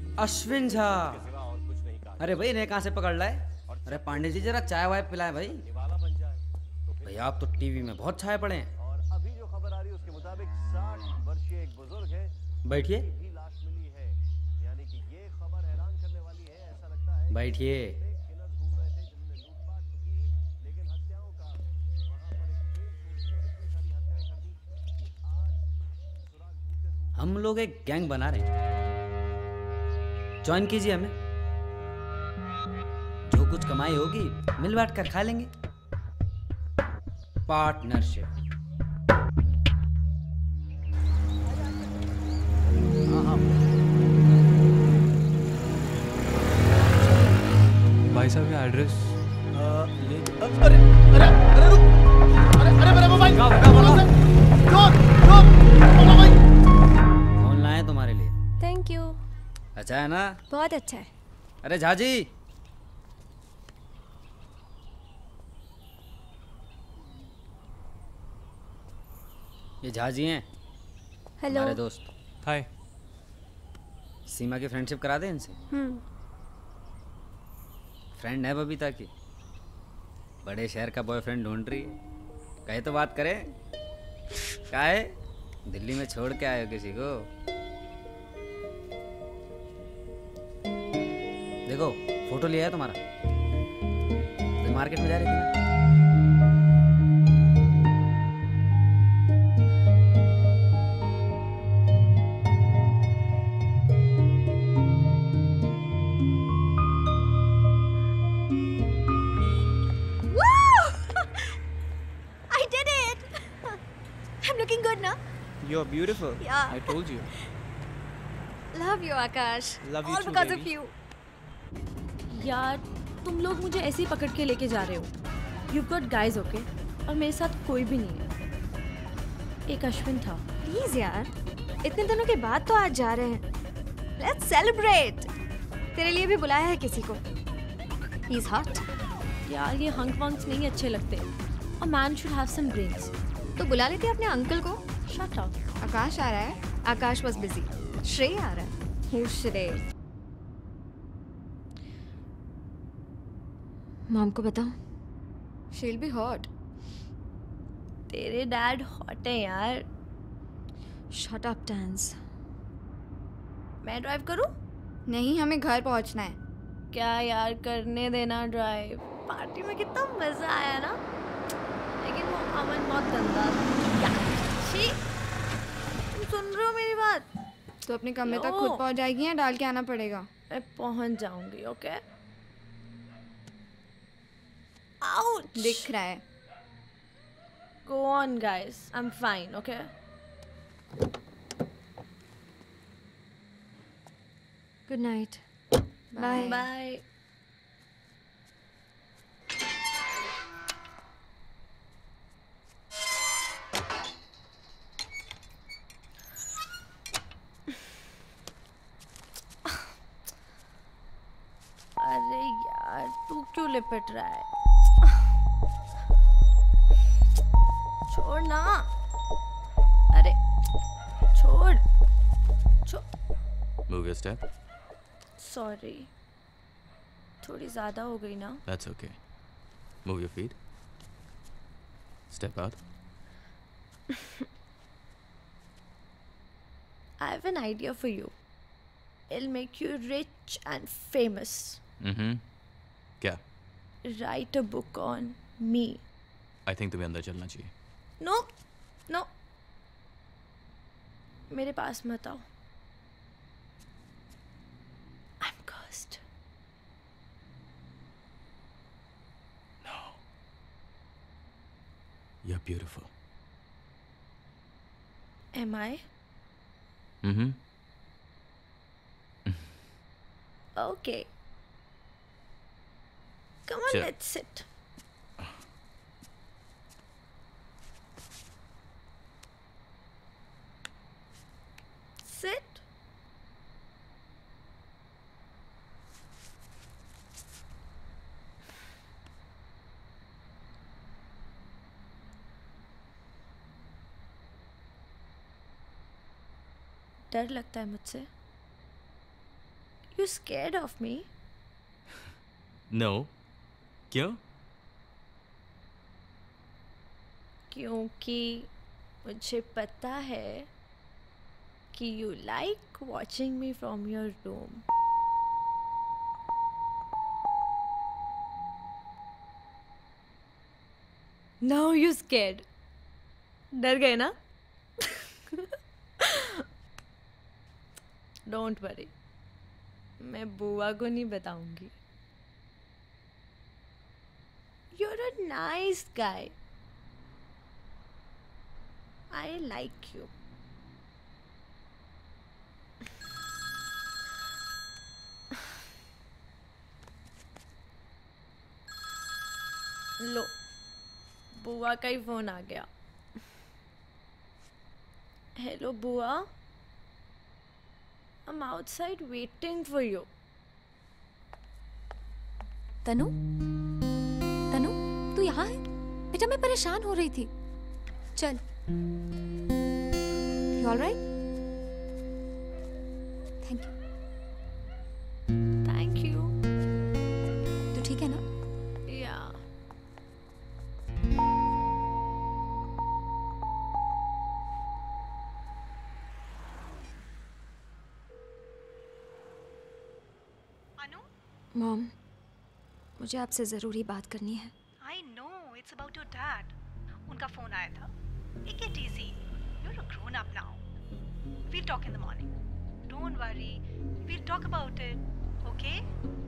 अश्विन झा। अरे भाई इन्हें कहाँ से पकड़ लाए? अरे पांडे जी जरा चाय वाय पिलाएं भाई। भैया आप तो टीवी में बहुत छाए पड़े हैं। और अभी जो खबर आ रही है उसके मुताबिक 60 वर्षीय एक बुजुर्ग है। बैठिए। भी लाश मिली है। यानी कि ये खबर हैरान करने वाली है। ऐसा लगता है बैठिए। किलर्स घूम रहे थे जिन्होंने लूटपाट तो की लेकिन हत्याओं का वहां पर एक खेल छोड़ दिया। इतनी सारी हत्याएं कर दी कि आज सुराग ढूंढते हम लोग एक गैंग बना रहे हैं, ज्वाइन कीजिए हमें। जो कुछ कमाई होगी मिल बांट कर खा लेंगे। पार्टनरशिप। भाई साहब का एड्रेस? अरे अरे अरे रुक, अरे अरे मेरा मोबाइल चोर चोर भाई। फोन लाए तुम्हारे लिए। Thank you. अच्छा है ना? बहुत अच्छा है। अरे झाजी, ये झाजी हैं। हेलो। हमारे दोस्त। हाय। सीमा की फ्रेंडशिप करा दे इनसे। फ्रेंड है बबीता की, बड़े शहर का बॉयफ्रेंड ढूंढ रही है। कहे तो बात करें। काहे दिल्ली में छोड़ के आए हो किसी को? देखो फोटो लिया है तुम्हारा, तो मार्केट में जा रही थी ना। You're beautiful. Yeah. I told you. Love you, Akash. Love you All too, because baby. of you. यार तुम लोग मुझे ऐसे ही पकड़ के लेके जा रहे हो। You've got guys, okay? और मेरे साथ कोई भी नहीं है। एक अश्विन था। Please यार, इतने दिनों के बाद तो आज जा रहे हैं। Let's celebrate. तेरे लिए भी बुलाया है किसी को। He's hot. यार ये हंक वंक्स नहीं अच्छे लगते। A man should have some brains. तो बुला लेते अपने अंकल को। Shut up. आकाश आ रहा है। आकाश was busy. श्रेय आ रहा है। Who's श्रेय? मॉम को बताओ। She'll be hot. तेरे डैड हॉट है यार। Shut up, Tans. मैं ड्राइव करूं? नहीं, हमें घर पहुंचना है। क्या यार, करने देना ड्राइव। पार्टी में कितना मजा आया ना, लेकिन वो अमन बहुत गंदा था। छी, तुम सुन रहे हो मेरी बात? तो अपने कमरे तक खुद पहुंच जाएगी या डाल के आना पड़ेगा? मैं पहुंच जाऊंगी। ओके। आउच! दिख रहा है। Go on, guys. I'm fine. Okay. Good night. Bye. Bye. अरे यार तू क्यों लिपट रहा है? छोड़ ना। अरे छोड़। Move your step. सॉरी, थोड़ी ज्यादा हो गई ना। That's okay. Move your feet. Step out. I have an idea for you. It'll make you rich and famous. क्या? Write a book on me. I think तुम्हें अंदर चलना चाहिए। No, no. मेरे पास मत आओ। I'm cursed. No. You're beautiful. Am I? Okay. Come on, Sure. let's sit. Sit. डर लगता है मुझसे? scared of me? No. क्यों? क्योंकि मुझे पता है कि you like watching me from your room. Now you scared. डर गए ना? Don't worry. मैं बुआ को नहीं बताऊंगी. You're a nice guy. I like you. लो, बुआ का ही फोन आ गया. हेलो बुआ, I'm outside waiting for you. तनु, तनु, तू यहाँ है? बेटा मैं परेशान हो रही थी. चल. You all right? Thank you. Thank you. तू ठीक है ना? Yeah. मॉम, मुझे आपसे ज़रूरी बात करनी है. I know, it's about your dad. उनका फोन आया था. Take it easy. You're a grown up now. We'll talk in the morning. Don't worry. We'll talk about it. Okay?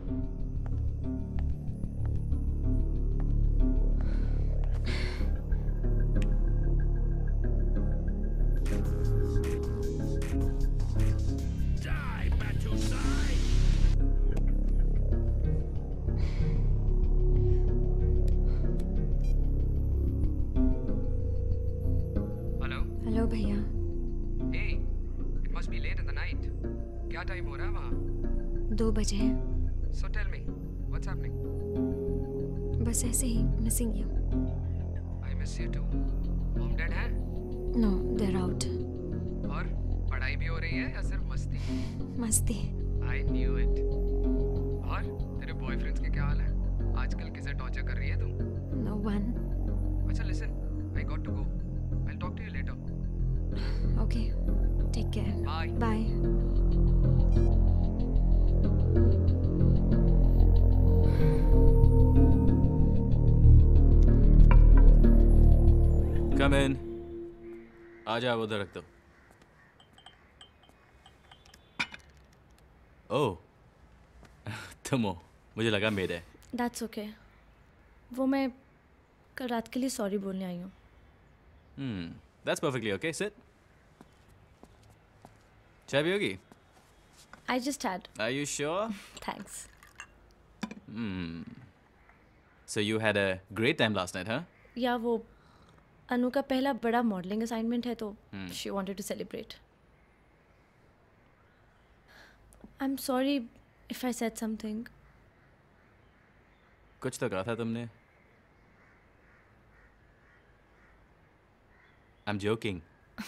Hello भैया. Hey, it must be late in the night. क्या time हो रहा है वहाँ? 2 बजे हैं. So tell me, what's happening? बस ऐसे ही missing you. I miss you too. Mom dad हैं? No, they're out. और पढ़ाई भी हो रही है या सिर्फ मस्ती? मस्ती. I knew it. और तेरे बॉयफ्रेंड्स के क्या हाल है? आजकल किसे टॉर्चर कर रही है तू? No one. अच्छा listen, I got to go. I'll talk to you later. Okay. Take care. Bye. Bye. Come in. आ जाओ, उधर रख दो. ओह, तुम हो. मुझे लगा मेरे है. That's okay. वो मैं कल रात के लिए सॉरी बोलने आई हूँ. That's perfectly okay. Sit. चाय भी होगी? I just had. Are you sure? Thanks. So you had a great time last night, huh? या वो अनु का पहला बड़ा मॉडलिंग असाइनमेंट है तो she wanted to celebrate. I'm sorry if I said something. कुछ तो कहा था तुमने. I'm joking.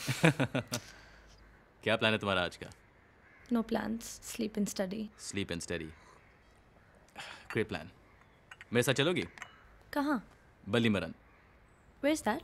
क्या प्लान है तुम्हारा आज का? No plans. Sleep and study. Sleep and study. Great plan. मेरे साथ चलोगी? कहाँ? बल्लीमरन. Where's that?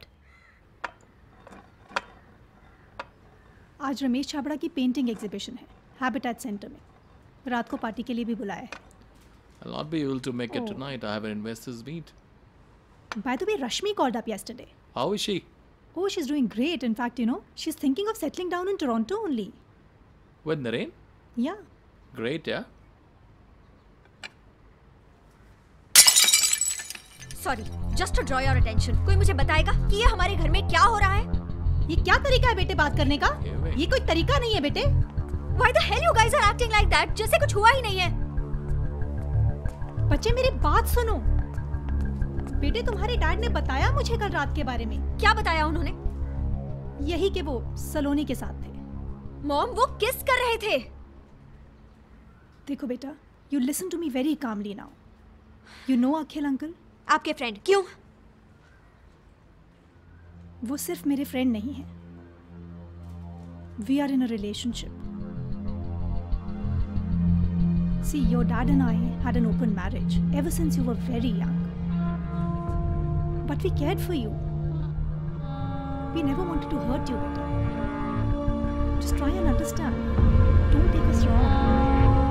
आज रमेश छाबड़ा की पेंटिंग एग्जीबिशन है हैबिटेट सेंटर में. रात को पार्टी के लिए भी बुलाया है. I'll not be able to make it tonight. I have an investors meet. By the way, Rashmi called up yesterday. How is she? Oh, she's doing great. In fact, she's thinking of settling down in Toronto only. With Naren? Yeah. Great, yeah. Sorry, just to draw your attention. कोई मुझे बताएगा कि ये हमारे घर में क्या हो रहा है? ये क्या तरीका है बेटे बात करने का? ये कोई तरीका नहीं है बेटे. Why the hell you guys are acting like that? जैसे कुछ हुआ ही नहीं है. बच्चे मेरी बात सुनो. बेटे तुम्हारे डैड ने बताया मुझे कल रात के बारे में. क्या बताया उन्होंने? यही कि वो सलोनी के साथ थे. मॉम, वो किस कर रहे थे? देखो बेटा, you listen to me very calmly now. You know Akhil uncle? आपके फ्रेंड. क्यों? वो सिर्फ मेरे फ्रेंड नहीं है. We are in a relationship. See, your dad and I had an open marriage ever since you were very young. But we cared for you. We never wanted to hurt you, beta. Just try and understand. Don't take us wrong.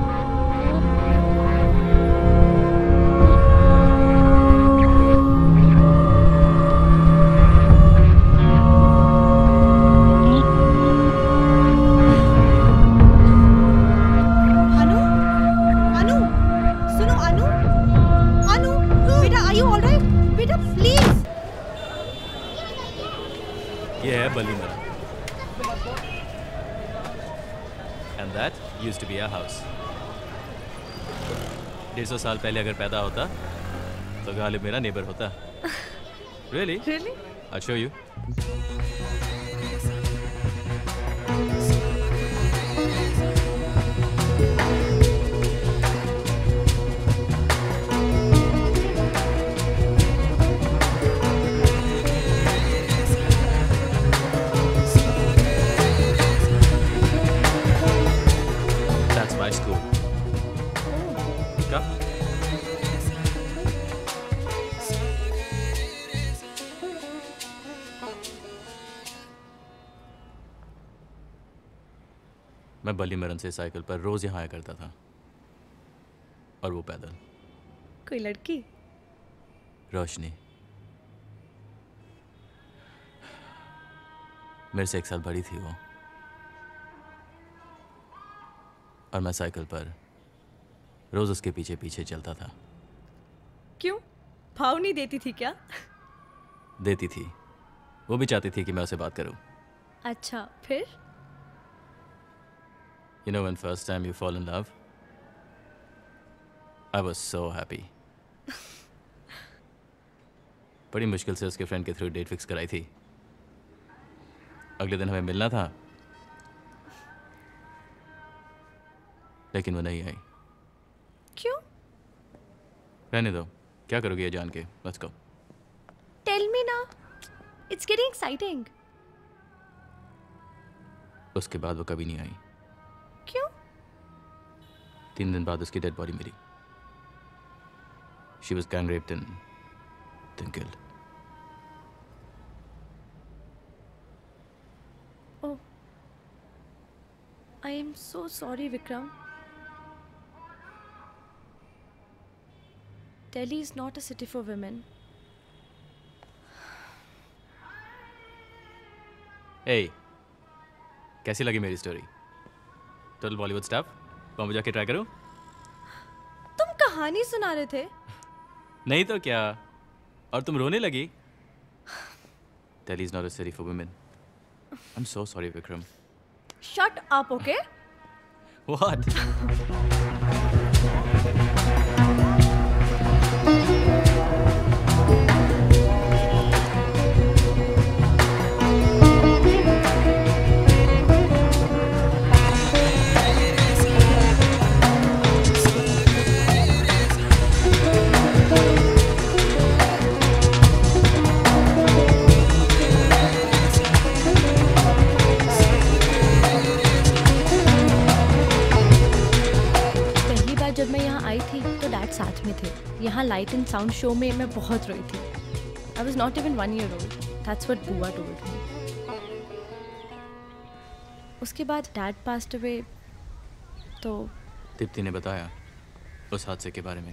Balimara. And that used to be our house. 150 साल पहले अगर पैदा होता तो गालिब मेरा neighbour होता. Really? Really? I'll show you. मैं बलीमरन से साइकिल पर रोज यहाँ आया करता था और वो पैदल. कोई लड़की? रोशनी. मेरे से 1 साल बड़ी थी वो और मैं साइकिल पर रोज उसके पीछे पीछे चलता था. क्यों? भाव नहीं देती थी क्या? देती थी. वो भी चाहती थी कि मैं उससे बात करूं. अच्छा, फिर? You know when first time you fall in love? I was so happy. बड़ी मुश्किल से उसके फ्रेंड के थ्रू डेट फिक्स कराई थी. अगले दिन हमें मिलना था लेकिन वो नहीं आई. क्यों? रहने दो. क्या करोगे ये जान के? Let's go. Tell me now. It's getting exciting. उसके बाद वो कभी नहीं आई. क्यों? 3 दिन बाद उसकी डेड बॉडी मिली. She was gang raped and then killed. Oh, I am so sorry, Vikram. Delhi is not a city for women. Hey, कैसी लगी मेरी स्टोरी? Total Bollywood staff. वहाँ जाके ट्राई करो. तुम कहानी सुना रहे थे? नहीं तो क्या. और तुम रोने लगी. Delhi is not a city for women. I'm so sorry, Vikram. Shut up, okay? What? जब मैं यहाँ आई थी तो डैड साथ में थे. यहाँ लाइट एंड साउंड शो में मैं बहुत रोई थी. I was not even 1 year old. That's what बुआ टोल्ड मी. उसके बाद डैड पास्ट अवे तो दीप्ति ने बताया उस हादसे के बारे में.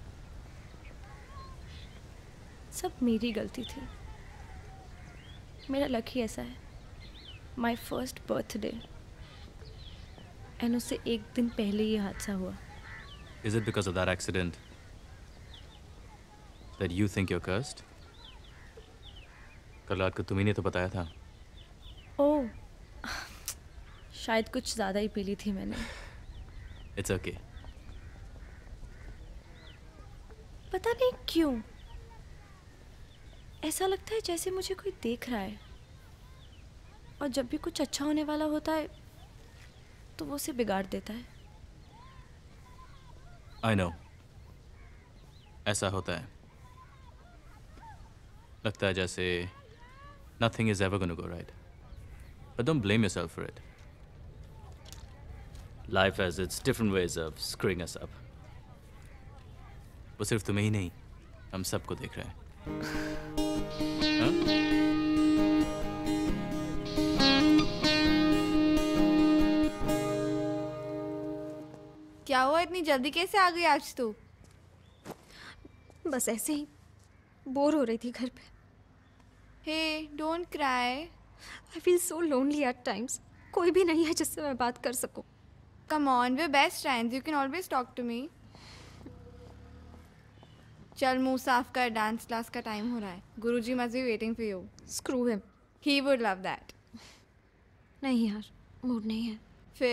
सब मेरी गलती थी. मेरा लक ही ऐसा है. माई फर्स्ट बर्थडे एंड उससे 1 दिन पहले ये हादसा हुआ. Is it because of that accident that you think you're cursed? कल रात को तुम्ही ने तो बताया था. ओह, शायद कुछ ज़्यादा ही पी ली थी मैंने. It's okay. पता नहीं क्यों ऐसा लगता है जैसे मुझे कोई देख रहा है और जब भी कुछ अच्छा होने वाला होता है तो वो उसे बिगाड़ देता है. I know. ऐसा होता है. लगता है जैसे nothing is ever going to go right. But don't blame yourself for it. Life has its different ways of screwing us up. वो सिर्फ तुम्हें ही नहीं, हम सबको देख रहे हैं। हाँ? क्या हुआ, इतनी जल्दी कैसे आ गई आज तू? बस ऐसे ही बोर हो रही थी घर पे। Hey, don't cry. I feel so lonely at times. कोई भी नहीं है जिससे मैं बात कर सकूं। Come on, we best friends, you can always talk to me. चल मुंह साफ कर, डांस क्लास का टाइम हो रहा है। Guruji must be waiting for you. Screw him. He would love that. नहीं यार, मूड नहीं है।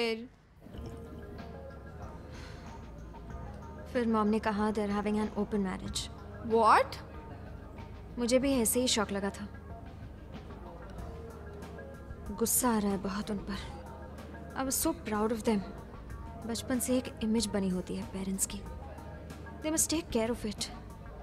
फिर मॉम ने कहा they are having an open marriage. What? मुझे भी ऐसे ही शॉक लगा था। गुस्सा आ रहा है बहुत उन पर। I was so proud of them. बचपन से एक इमेज बनी होती है पेरेंट्स की। They must take care of it.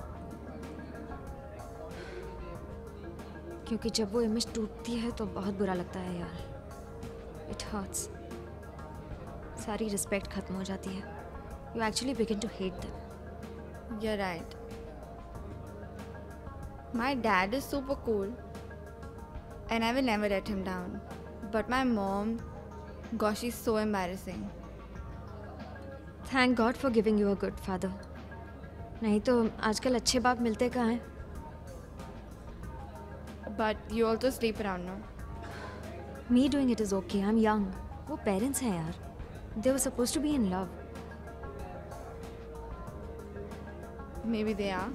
क्योंकि जब वो इमेज टूटती है तो बहुत बुरा लगता है यार। It hurts. सारी रिस्पेक्ट खत्म हो जाती है। You actually begin to hate them. You're right. My dad is super cool and I will never let him down. But my mom, gosh, she's so embarrassing. Thank God for giving you a good father. नहीं तो आजकल अच्छे बाप मिलते कहाँ हैं? But you also sleep around now. Me doing it is okay. I'm young. वो parents हैं यार. They were supposed to be in love. Maybe they are.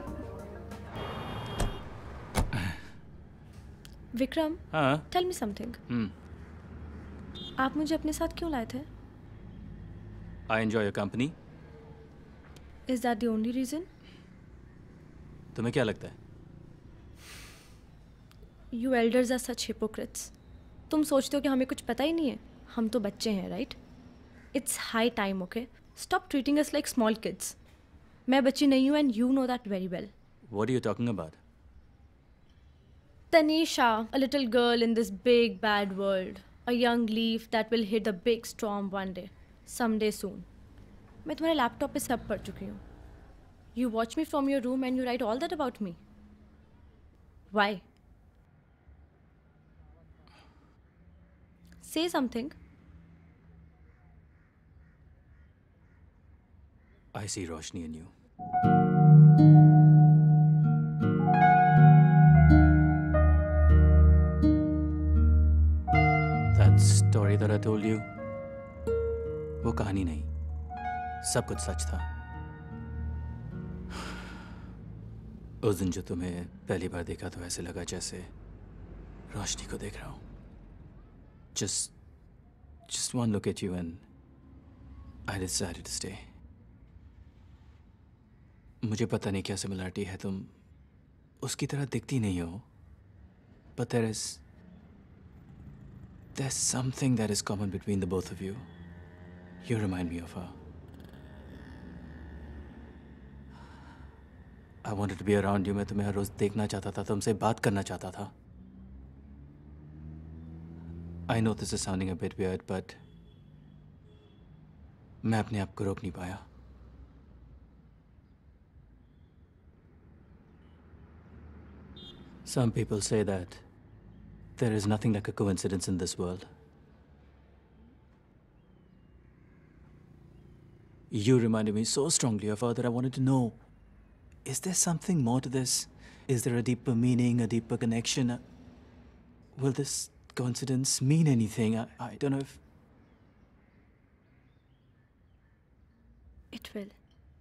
Vikram, हाँ? tell me something. आप मुझे अपने साथ क्यों लाए थे? I enjoy your company. Is that the only reason? तुम्हें क्या लगता है? You elders are such hypocrites. तुम सोचते हो कि हमें कुछ पता ही नहीं है। हम तो बच्चे हैं, right? It's high time, okay? Stop treating us like small kids. मैं बच्ची नहीं हूँ and you know that very well. What are you talking about? Tanisha, a little girl in this big bad world. A young leaf that will hit the big storm one day. Someday soon. मैं तुम्हारे laptop पे सब पढ़ चुकी हूँ. You watch me from your room and you write all that about me. Why? Say something. I see Roshni in you. That story that I told you, वो कहानी नहीं, सब कुछ सच था। उस दिन जो तुम्हें पहली बार देखा तो ऐसे लगा जैसे रोशनी को देख रहा हूँ। Just one look at you and I decided to stay. मुझे पता नहीं क्या सिमिलरिटी है, तुम उसकी तरह दिखती नहीं हो, but there's something that is common between the both of you. You remind me of her. I wanted to be around you. मैं तुम्हें हर रोज देखना चाहता था, तुमसे बात करना चाहता था. I know this is sounding a bit weird, but मैं अपने आप को रोक नहीं पाया. Some people say that there is nothing like a coincidence in this world. You reminded me so strongly of her that I wanted to know, is there something more to this? Is there a deeper meaning, a deeper connection? Will this coincidence mean anything? I don't know if... It will.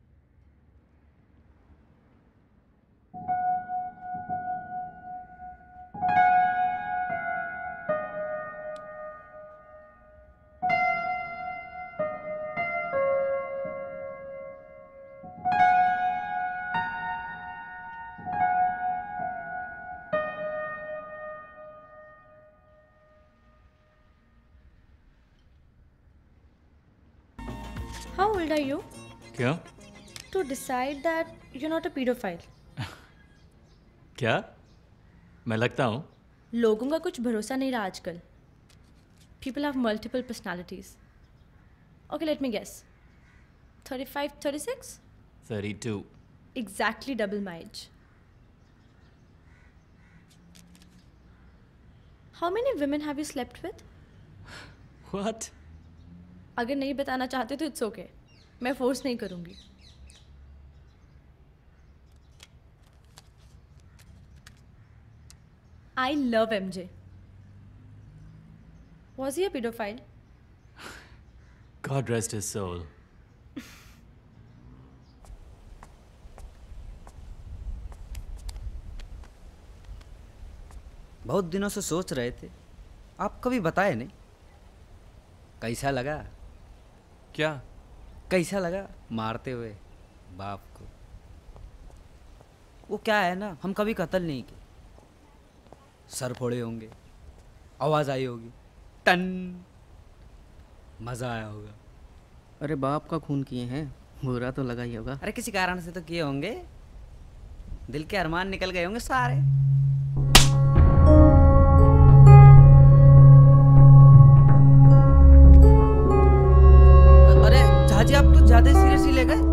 How old are you? क्या? To decide that you're not a pedophile. क्या? मैं लगता हूँ? लोगों का कुछ भरोसा नहीं रहा आजकल. People have multiple personalities. Okay, let me guess. 35, 36? 32. Exactly double my age. How many women have you slept with? What? अगर नहीं बताना चाहते तो it's okay. मैं फोर्स नहीं करूँगी. I love MJ. Was he a pedophile? God rest his soul. बहुत दिनों से सोच रहे थे, आप कभी बताए नहीं। कैसा लगा? क्या? कैसा लगा मारते हुए बाप को? वो क्या है ना, हम कभी कत्ल नहीं किए। सर फोड़े होंगे, आवाज आई होगी, टन, मजा आया होगा। अरे बाप का खून किए हैं, बुरा तो लगा ही होगा। अरे किसी कारण से तो किए होंगे, दिल के अरमान निकल गए होंगे सारे। अरे झाजी, आप तो ज्यादा सीरियसली ले गए।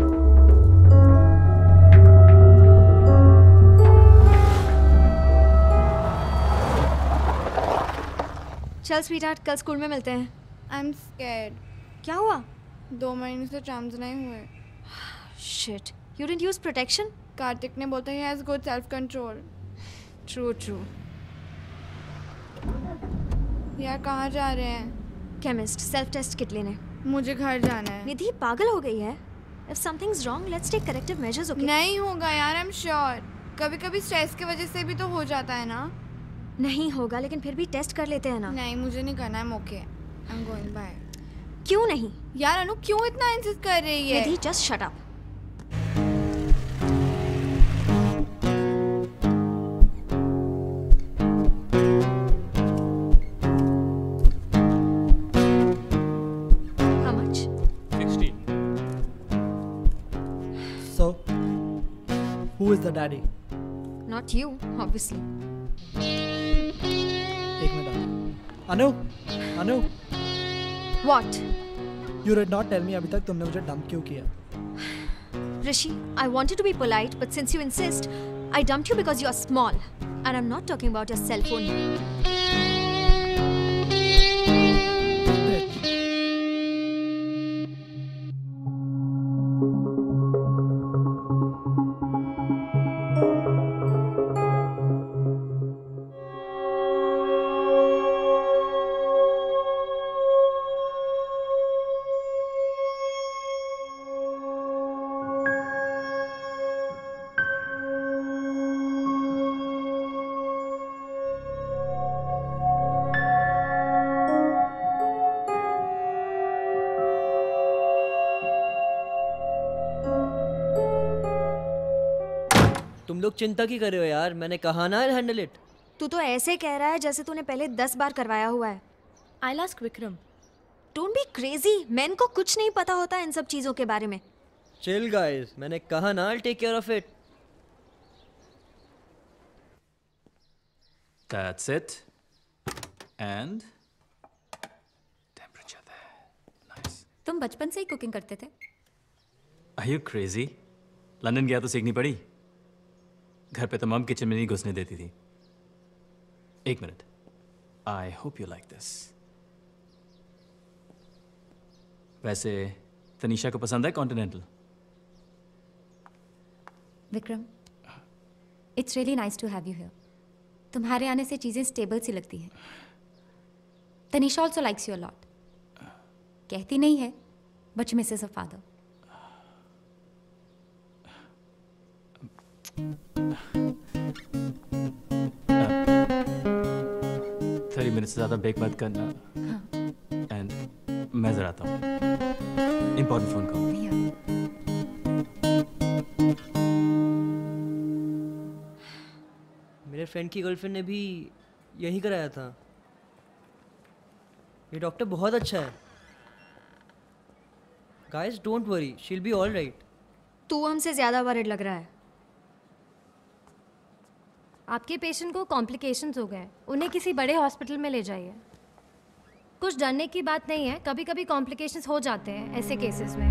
चल स्वीटहार्ट, कल स्कूल में मिलते हैं। I am scared. क्या हुआ? 2 महीने से ट्रांस नहीं हुए। Shit, you didn't use protection? Kartik ने बोलता है has good self control. True true. यार कहाँ जा रहे हैं? केमिस्ट, सेल्फ टेस्ट किट लेने। मुझे घर जाना है। निधि पागल हो गई है। If something's wrong let's take corrective measures, okay? नहीं होगा यार, आई एम श्योर। कभी कभी स्ट्रेस की वजह से भी तो हो जाता है ना। नहीं होगा, लेकिन फिर भी टेस्ट कर लेते हैं ना। नहीं, मुझे नहीं करना है। Okay, I am going bye. क्यों नहीं? यार अनु क्यों इतना इंसिस्ट कर रही है? Nidhi just shut up. How much? 60. So, who is the daddy? Not you, obviously. एक minute. Anu, Anu. What? You did not tell me अभी तक तुमने मुझे डंप क्यों किया? Rishi, I wanted to be polite, but since you insist, I dumped you because you are small. And I'm not talking about your cell phone. तुम लोग चिंता की कर रहे हो यार, मैंने कहा ना हैंडल इट। तू तो ऐसे कह रहा है जैसे तूने पहले 10 बार करवाया हुआ है। I'll ask Vikram. Don't be crazy. Man को कुछ नहीं पता होता इन सब चीजों के बारे में। चिल गाइस, मैंने कहा ना I'll take care of it. That's it. And temperature there. Nice. तुम बचपन से ही कुकिंग करते थे? Are you crazy? लंदन गया तो सीखनी पड़ी। घर पे तो मम किचन में नहीं घुसने देती थी। एक minute. I hope you like this. वैसे तनीषा को पसंद है continental? Vikram, it's really nice to have you here. तुम्हारे आने से चीजें स्टेबल सी लगती हैं। Tanisha also likes you a lot. कहती नहीं है, but she misses her father. Thirty minute से ज़्यादा ब्रेक मत करना। एंड मैं ज़रा आता हूँ, इम्पोर्टेंट फ़ोन कॉल। मेरे फ्रेंड की गर्लफ्रेंड ने भी यही कराया था। ये डॉक्टर बहुत अच्छा है। Guys don't worry, she will be all right. तू हमसे ज्यादा वरिड लग रहा है। आपके पेशेंट को कॉम्प्लिकेशंस हो गए, उन्हें किसी बड़े हॉस्पिटल में ले जाइए। कुछ डरने की बात नहीं है, कभी कभी कॉम्प्लिकेशंस हो जाते हैं ऐसे केसेस में।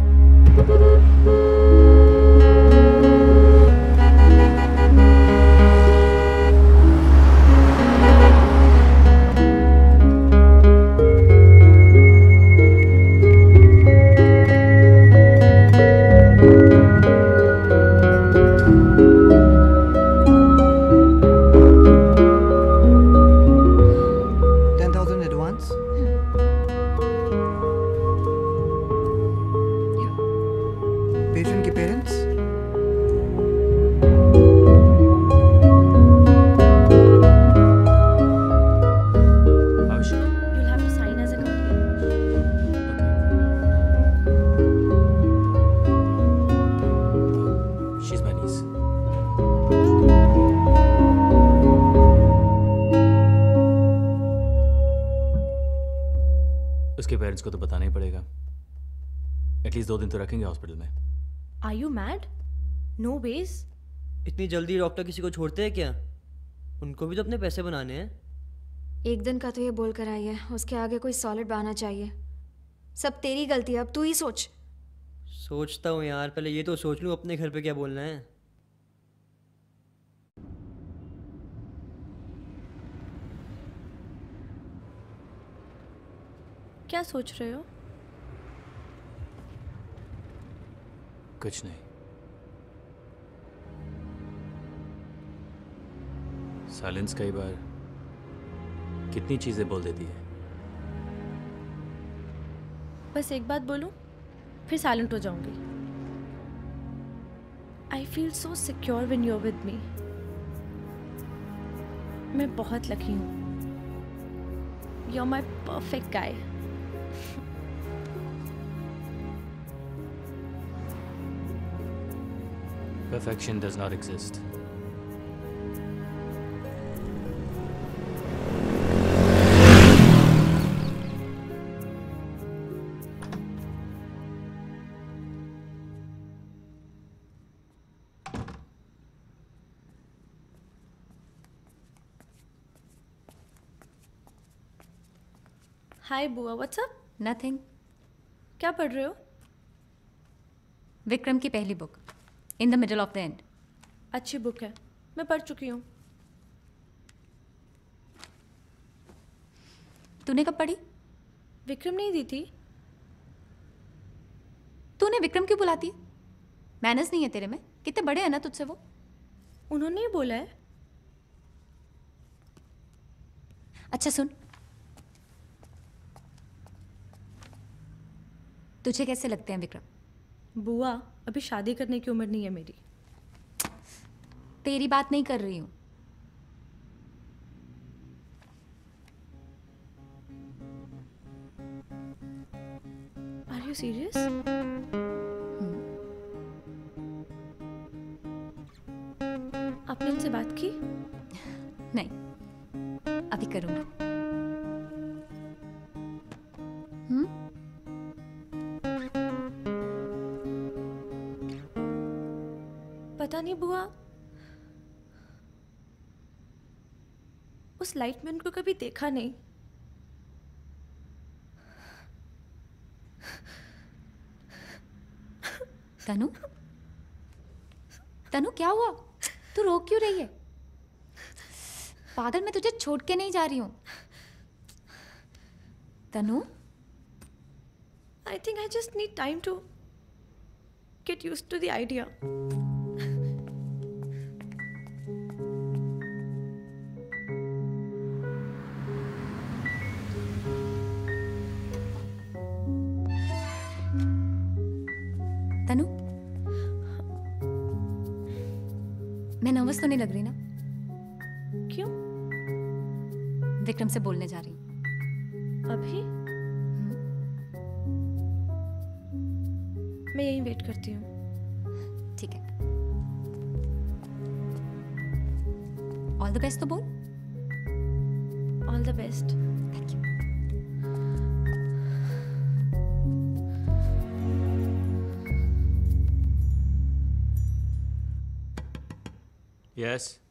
पेशेंट के parents, You'll have to sign as a guardian. She's my niece. उसके पेरेंट्स को तो बताना ही पड़ेगा। एटलीस्ट 2 दिन तो रखेंगे हॉस्पिटल में। Are you mad? No ways. इतनी जल्दी डॉक्टर किसी को छोड़ते हैं क्या? उनको भी तो अपने पैसे बनाने हैं। एक दिन का तो ये बोल कर आई है, उसके आगे कोई सॉलिड बहाना चाहिए। सब तेरी गलती है, अब तू ही सोच। सोचता हूँ यार, पहले ये तो सोच लूँ अपने घर पे क्या बोलना है। क्या सोच रहे हो? कुछ नहीं। साइलेंस कई बार कितनी चीजें बोल देती है। बस एक बात बोलूं, फिर साइलेंट हो जाऊंगी। I feel so secure when you are with me. मैं बहुत लकी हूँ। You are my perfect guy. Perfection does not exist. Hi बुआ, व्हाट्स अप? नथिंग। क्या पढ़ रहे हो? विक्रम की पहली book, in the middle of the end. अच्छी बुक है, मैं पढ़ चुकी हूँ। तूने कब पढ़ी? विक्रम नहीं दी थी। तूने विक्रम क्यों बुलाती है? मैनर्स नहीं है तेरे में? कितने बड़े हैं ना तुझसे वो। उन्होंने ही बोला है। अच्छा सुन, तुझे कैसे लगते हैं विक्रम? बुआ, अभी शादी करने की उम्र नहीं है मेरी। तेरी बात नहीं कर रही हूं। Are you serious? आपने उनसे बात की? नहीं, अभी करूंगा। पता नहीं बुआ, उस लाइट में उनको कभी देखा नहीं। तनु, तनु क्या हुआ? तू रो क्यों रही है? पागल, मैं तुझे छोड़ के नहीं जा रही हूं। तनु, I think I just need time to get used to the idea. तनु, मैं नर्वस तो नहीं लग रही ना? क्यों? विक्रम से बोलने जा रही हूँ। अभी? मैं यहीं वेट करती हूँ। ठीक है। ऑल द बेस्ट तो बोल। All the best. Thank you. Yes.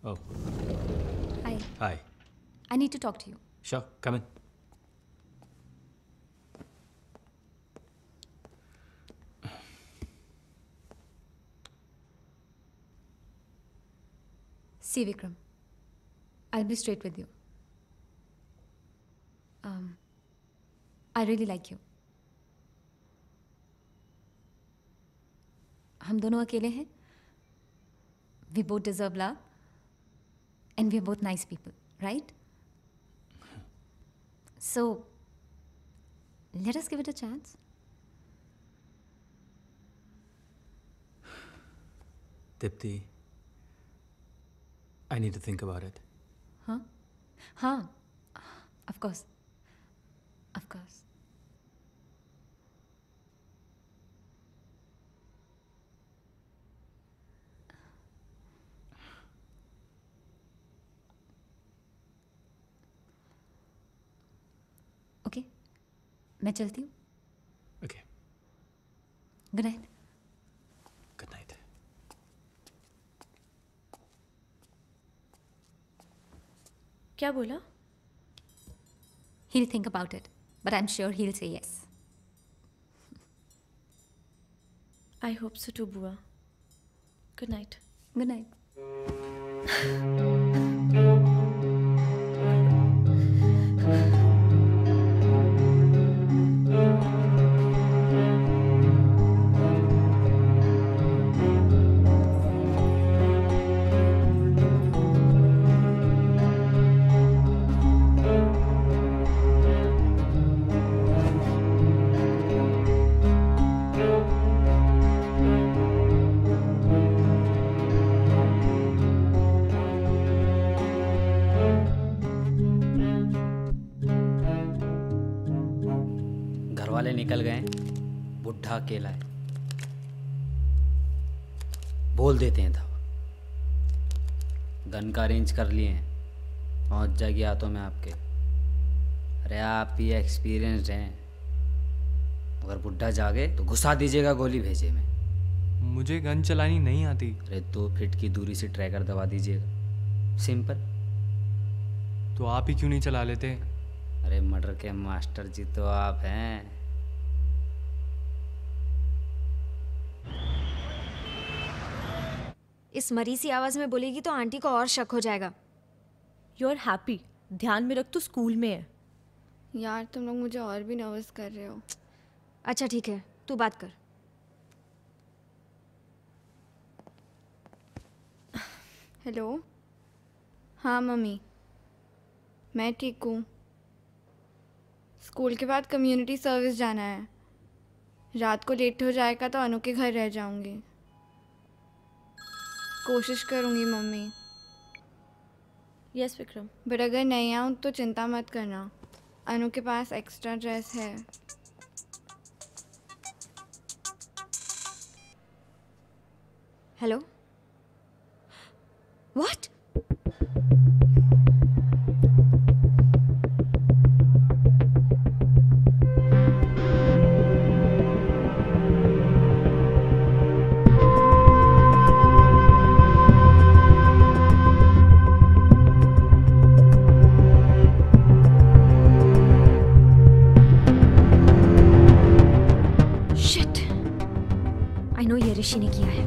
Oh. Hi. Hi. I need to talk to you. Sure, come in. See, Vikram, I'll be straight with you. I really like you. हम दोनों अकेले हैं. We both deserve love. And we are both nice people, right? So, let us give it a chance. Dipti, I need to think about it. Huh? Huh. Of course. Of course. Okay, मैं चलती हूँ. Okay. Good night. Good night. क्या बोला? He'll think about it, but I'm sure he'll say yes. I hope so too, Bua. Good night. Good night. घर वाले निकल गए, बुढ़ा अकेला है. बोल देते हैं था. गन का अरेंज कर लिए हैं, पहुंच जाएगी हाथों में आपके. अरे आप ही एक्सपीरियंस्ड हैं, अगर बुढ़ा जागे तो घुसा दीजिएगा गोली भेजे में. मुझे गन चलानी नहीं आती. अरे 2 फीट की दूरी से ट्रैकर दबा दीजिएगा, सिंपल. तो आप ही क्यों नहीं चला लेते? अरे मर्डर के मास्टर जी तो आप हैं. इस मरी सी आवाज में बोलेगी तो आंटी को और शक हो जाएगा. You are happy. ध्यान में रख, तू स्कूल में है. यार तुम लोग मुझे और भी नर्वस कर रहे हो. अच्छा ठीक है, तू बात कर. हेलो. हाँ मम्मी, मैं ठीक हूँ. स्कूल के बाद कम्युनिटी सर्विस जाना है. रात को लेट हो जाएगा तो अनु के घर रह जाऊंगी. कोशिश करूंगी मम्मी. यस विक्रम. बट अगर नहीं आऊँ तो चिंता मत करना, अनु के पास एक्स्ट्रा ड्रेस है. Hello. What? Shit, I know ये ऋषि ने किया है.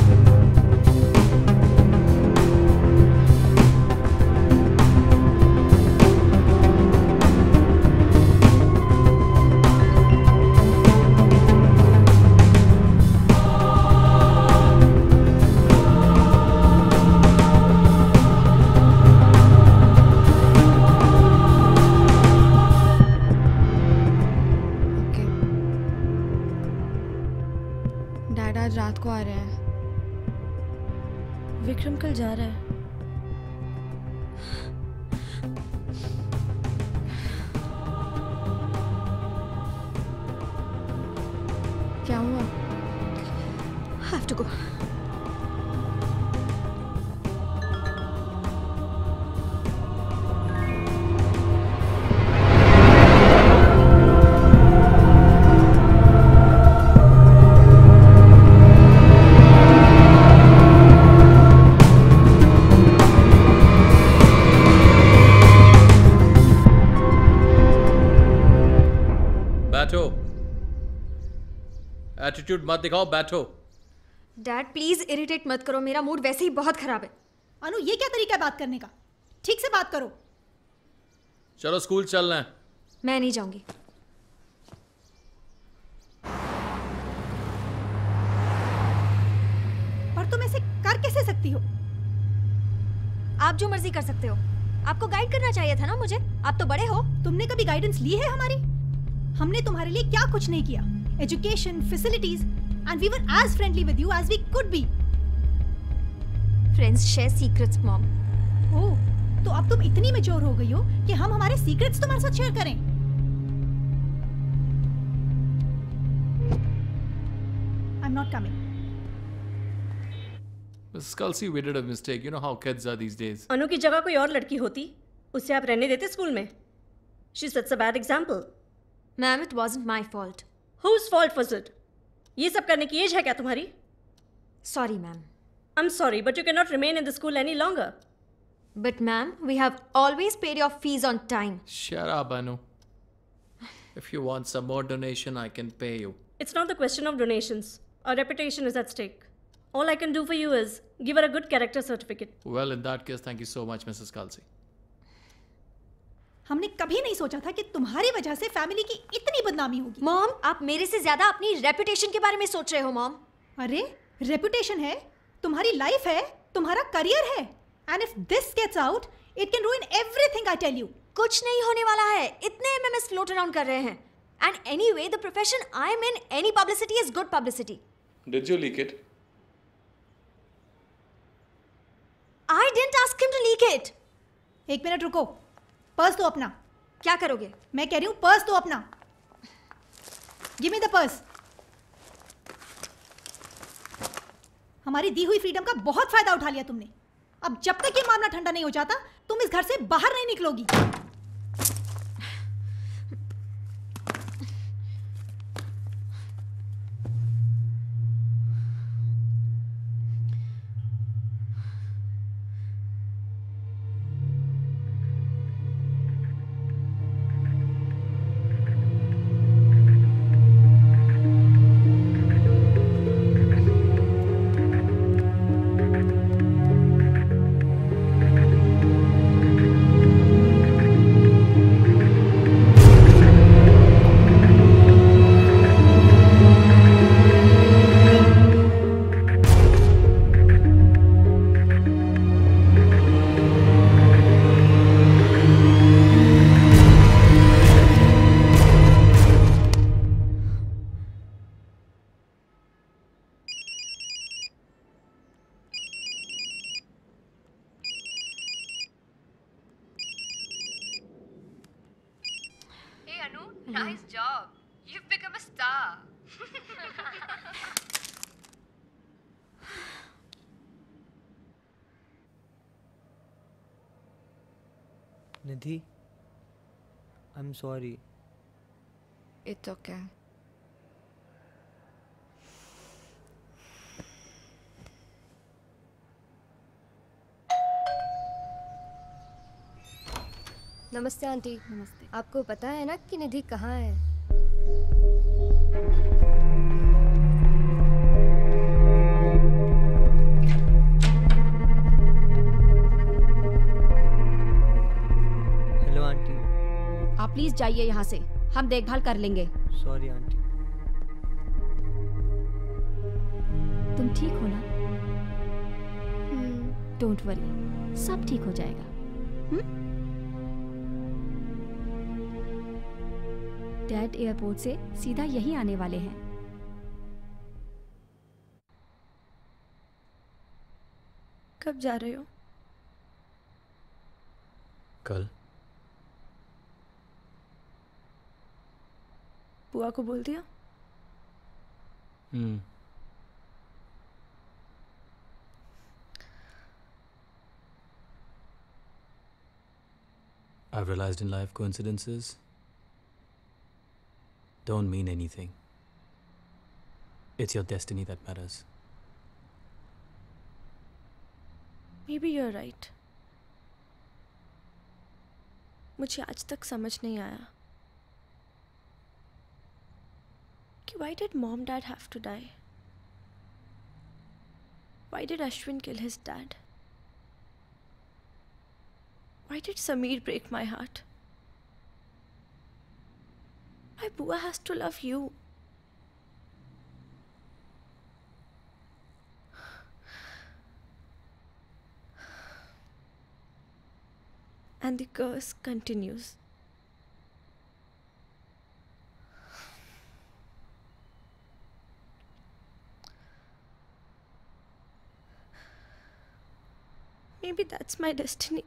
डैड आज रात को आ रहे हैं. विक्रम कल जा रहा है. क्या हुआ? Have to go. बैठो। एटीट्यूड मत दिखाओ, बैठो। डैड प्लीज इरिटेट मत करो, मेरा मूड वैसे ही बहुत खराब है। अनु, ये क्या तरीका है बात करने का? ठीक से बात करो। चलो स्कूल चलना है। मैं नहीं जाऊंगी। पर तुम ऐसे कर कैसे सकती हो? आप जो मर्जी कर सकते हो, आपको गाइड करना चाहिए था ना मुझे। आप तो बड़े हो। तुमने कभी गाइडेंस ली है हमारी? हमने तुम्हारे लिए क्या कुछ नहीं किया। Education, facilities, and we were as friendly with you as we could be. Friends share secrets mom. Oh, तो अब तुम इतनी मैच्योर हो गई हो कि हम हमारे सीक्रेट्स तुम्हारे साथ शेयर करें? I am not coming. Mrs. Kelsey, we did a mistake. You know how kids are these days. Anu की जगह कोई और लड़की होती, उससे आप रहने देते स्कूल में? She sets a bad example. Ma'am, it wasn't my fault. Whose fault was it? ये सब करने की एज है क्या तुम्हारी? Sorry, ma'am. I'm sorry, but you cannot remain in the school any longer. But ma'am, we have always paid your fees on time. Shut up, Anu. If you want some more donation, I can pay you. It's not the question of donations. Our reputation is at stake. All I can do for you is give her a good character certificate. Well, in that case, thank you so much, Mrs. Kelsey. हमने कभी नहीं सोचा था कि तुम्हारी वजह से family की इतनी बदनामी होगी। मॉम, आप मेरे से ज्यादा अपनी रेपुटेशन के बारे में सोच रहे हो मॉम। अरे, रेपुटेशन है, तुम्हारी लाइफ है, तुम्हारा करियर है। And if this gets out, it can ruin everything, I tell you. कुछ नहीं होने वाला है, इतने एमएमएस फ्लोट अराउंड कर रहे हैं। And anyway, the profession I am in, any publicity is good publicity. Did you leak it? I didn't ask him to leak it. एक मिनट रुको, पर्स दो अपना। क्या करोगे? मैं कह रही हूँ पर्स दो अपना। Give me the purse. हमारी दी हुई फ्रीडम का बहुत फायदा उठा लिया तुमने। अब जब तक ये मामला ठंडा नहीं हो जाता, तुम इस घर से बाहर नहीं निकलोगी। Nice job. You've become a star. Nidhi, I'm sorry. It's okay. नमस्ते आंटी। नमस्ते। आपको पता है ना कि निधि कहाँ है? Hello aunty. आप प्लीज जाइए यहाँ से, हम देखभाल कर लेंगे। Sorry aunty. तुम ठीक हो ना? डोंट वरी, सब ठीक हो जाएगा। डैड एयरपोर्ट से सीधा यहीं आने वाले हैं। कब जा रहे हो? कल। बुआ को बोल दिया? I've realized in life coincidences don't mean anything. It's your destiny that matters. Maybe you're right. मुझे आज तक समझ नहीं आया Why did mom dad have to die? Why did Ashwin kill his dad? Why did Sameer break my heart? Why Bua has to love you? And the curse continues. Maybe that's my destiny.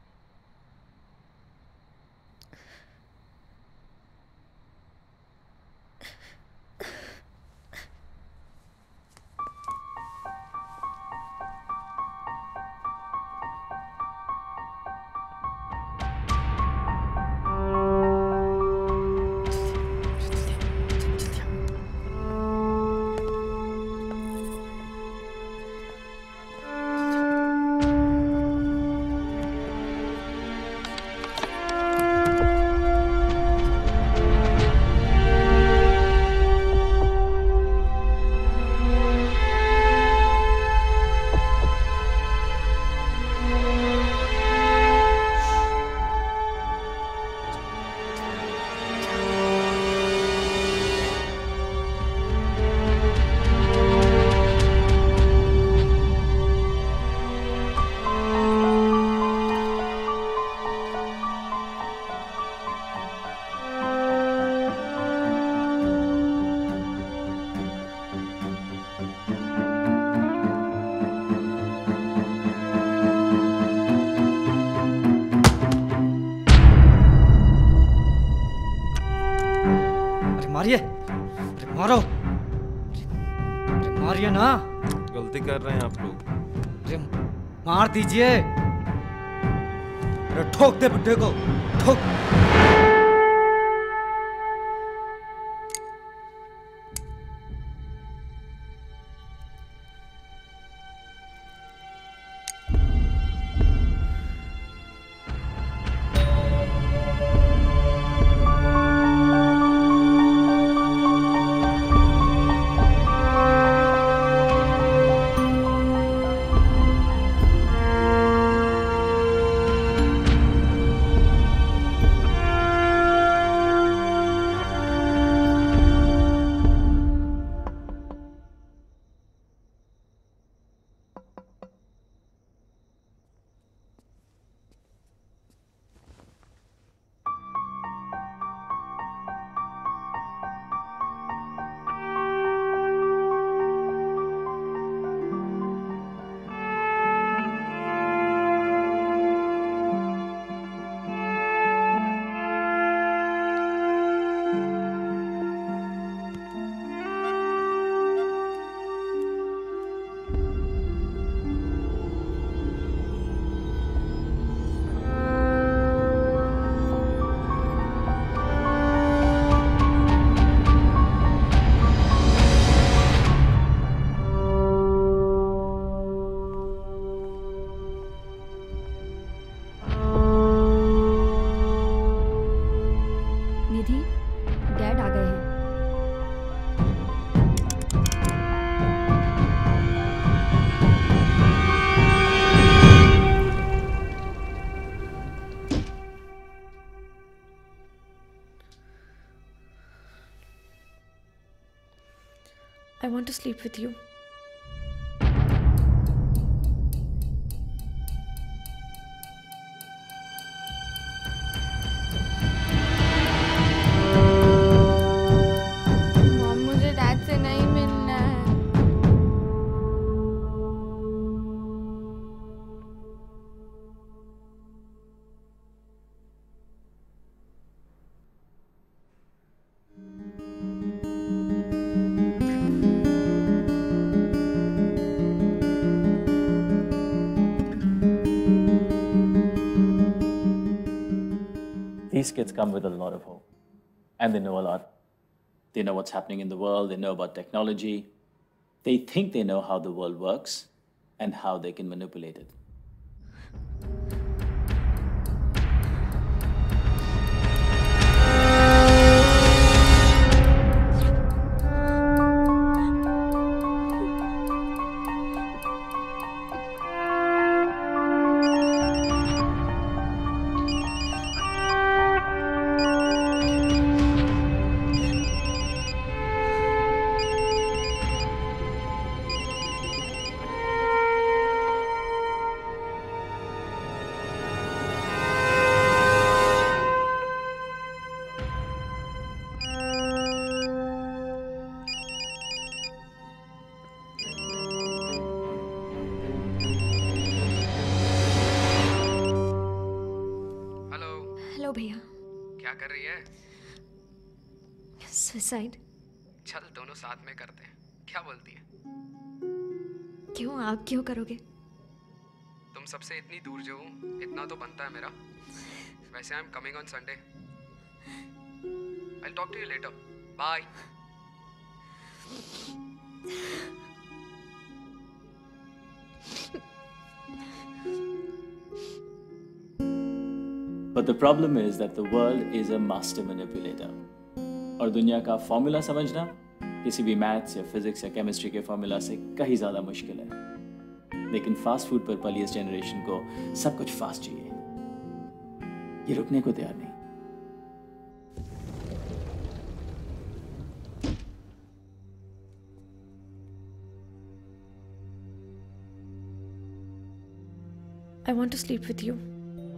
मारिए, अरे मारो, अरे मारिए ना। गलती कर रहे हैं आप लोग। अरे मार दीजिए, अरे ठोक दे बुड्ढे को, ठोक। I want to sleep with you. Mom, मुझे डैड से नहीं मिलना है। These kids come with a lot of hope, and they know a lot. They know what's happening in the world, they know about technology. They think they know how the world works and how they can manipulate it. कर रही है? Suicide. चल दोनों साथ में करते हैं, क्या बोलती है? क्यों, आप क्यों करोगे? तुम सबसे इतनी दूर जो हूँ, इतना तो बनता है मेरा। वैसे I am coming on Sunday. I will talk to you later. Bye. But the problem is that the world is a master manipulator. और दुनिया का फॉर्मूला समझना किसी भी मैथ्स या फिजिक्स या केमिस्ट्री के फॉर्मूला से कहीं ज़्यादा मुश्किल है। लेकिन फास्ट फूड पर पली इस जनरेशन को सब कुछ फास्ट चाहिए, ये रुकने को तैयार नहीं। I want to sleep with you.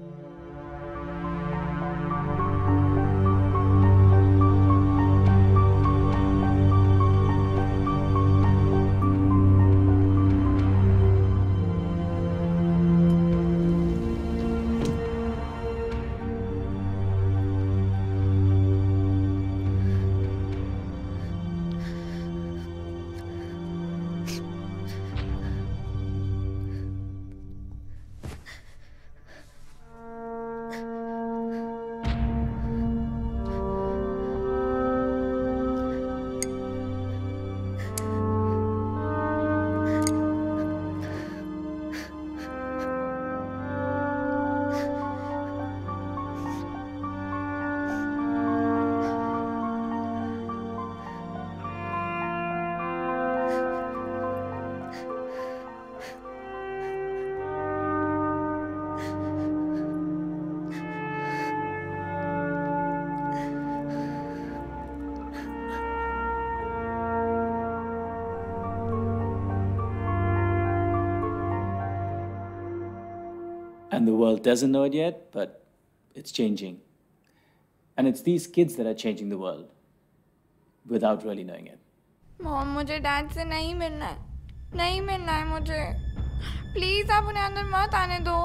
And the world doesn't know it yet, but it's changing. And it's these kids that are changing the world without really knowing it. Mom, मुझे dad से नहीं मिलना है, नहीं मिलना है मुझे। Please आप उन्हें अंदर मत आने दो।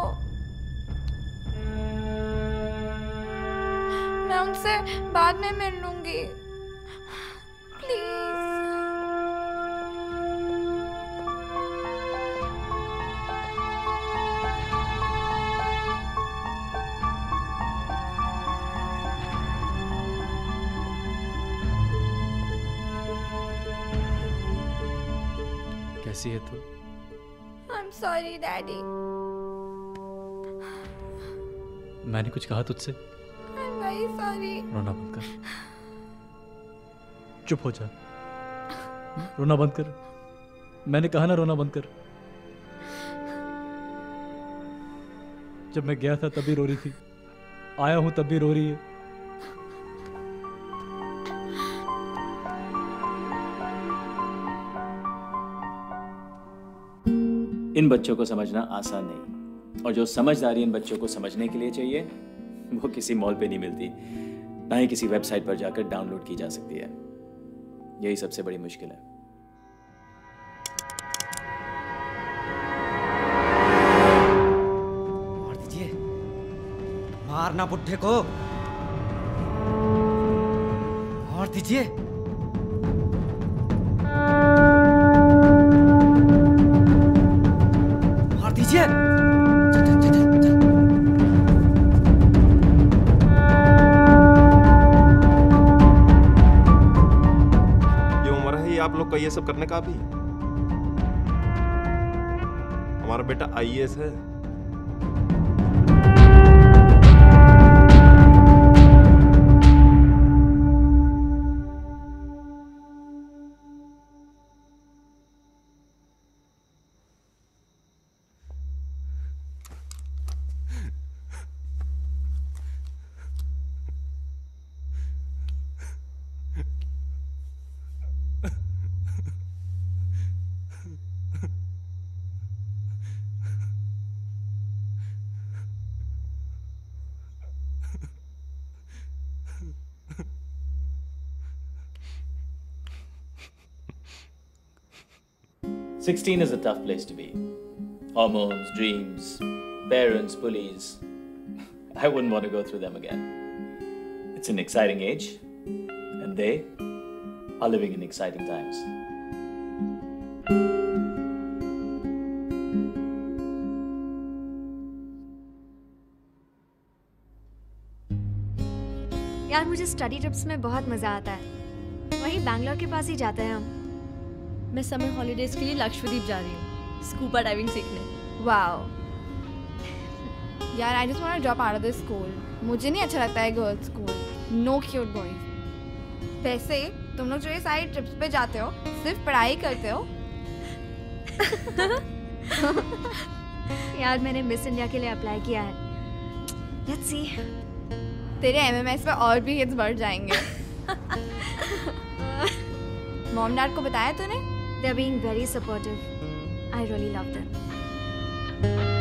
मैं उनसे बाद में मिल लूंगी, प्लीज। कैसी है तू? I'm sorry, Daddy. मैंने कुछ कहा तुझसे? I'm very sorry. रोना बंद कर, चुप हो जा, रोना बंद कर। मैंने कहा ना रोना बंद कर। जब मैं गया था तभी रो रही थी, आया हूं तब भी रो रही है। इन बच्चों को समझना आसान नहीं, और जो समझदारी इन बच्चों को समझने के लिए चाहिए वो किसी मॉल पे नहीं मिलती, ना ही किसी वेबसाइट पर जाकर डाउनलोड की जा सकती है। यही सबसे बड़ी मुश्किल है। मार दीजिए, मारना बुड्ढे को, मार दीजिए। आप लोग का ये सब करने का भी? हमारा बेटा आईएएस है। "16 is a tough place to be. Hormones, dreams, parents, bullies. I wouldn't want to go through them again. It's an exciting age, and they are living in exciting times. यार मुझे स्टडी ट्रिप्स में बहुत मज़ा आता है। वही बैंगलोर के पास ही जाते हैं हम। मैं समर हॉलीडेज के लिए लक्षद्वीप जा रही हूँ स्कूबा डाइविंग सीखने। वाओ यार, I just want to drop out of this school. मुझे नहीं अच्छा लगता है girls school, no cute boys. वैसे तुम लोग जो ये सारी ट्रिप्स पे जाते हो सिर्फ पढ़ाई करते हो? यार मैंने मिस इंडिया के लिए अप्लाई किया है। Let's see. तेरे एमएमएस पे और भी हिट्स बढ़ जाएंगे। मॉम डैड को बताया तूने? They're being very supportive. I really love them.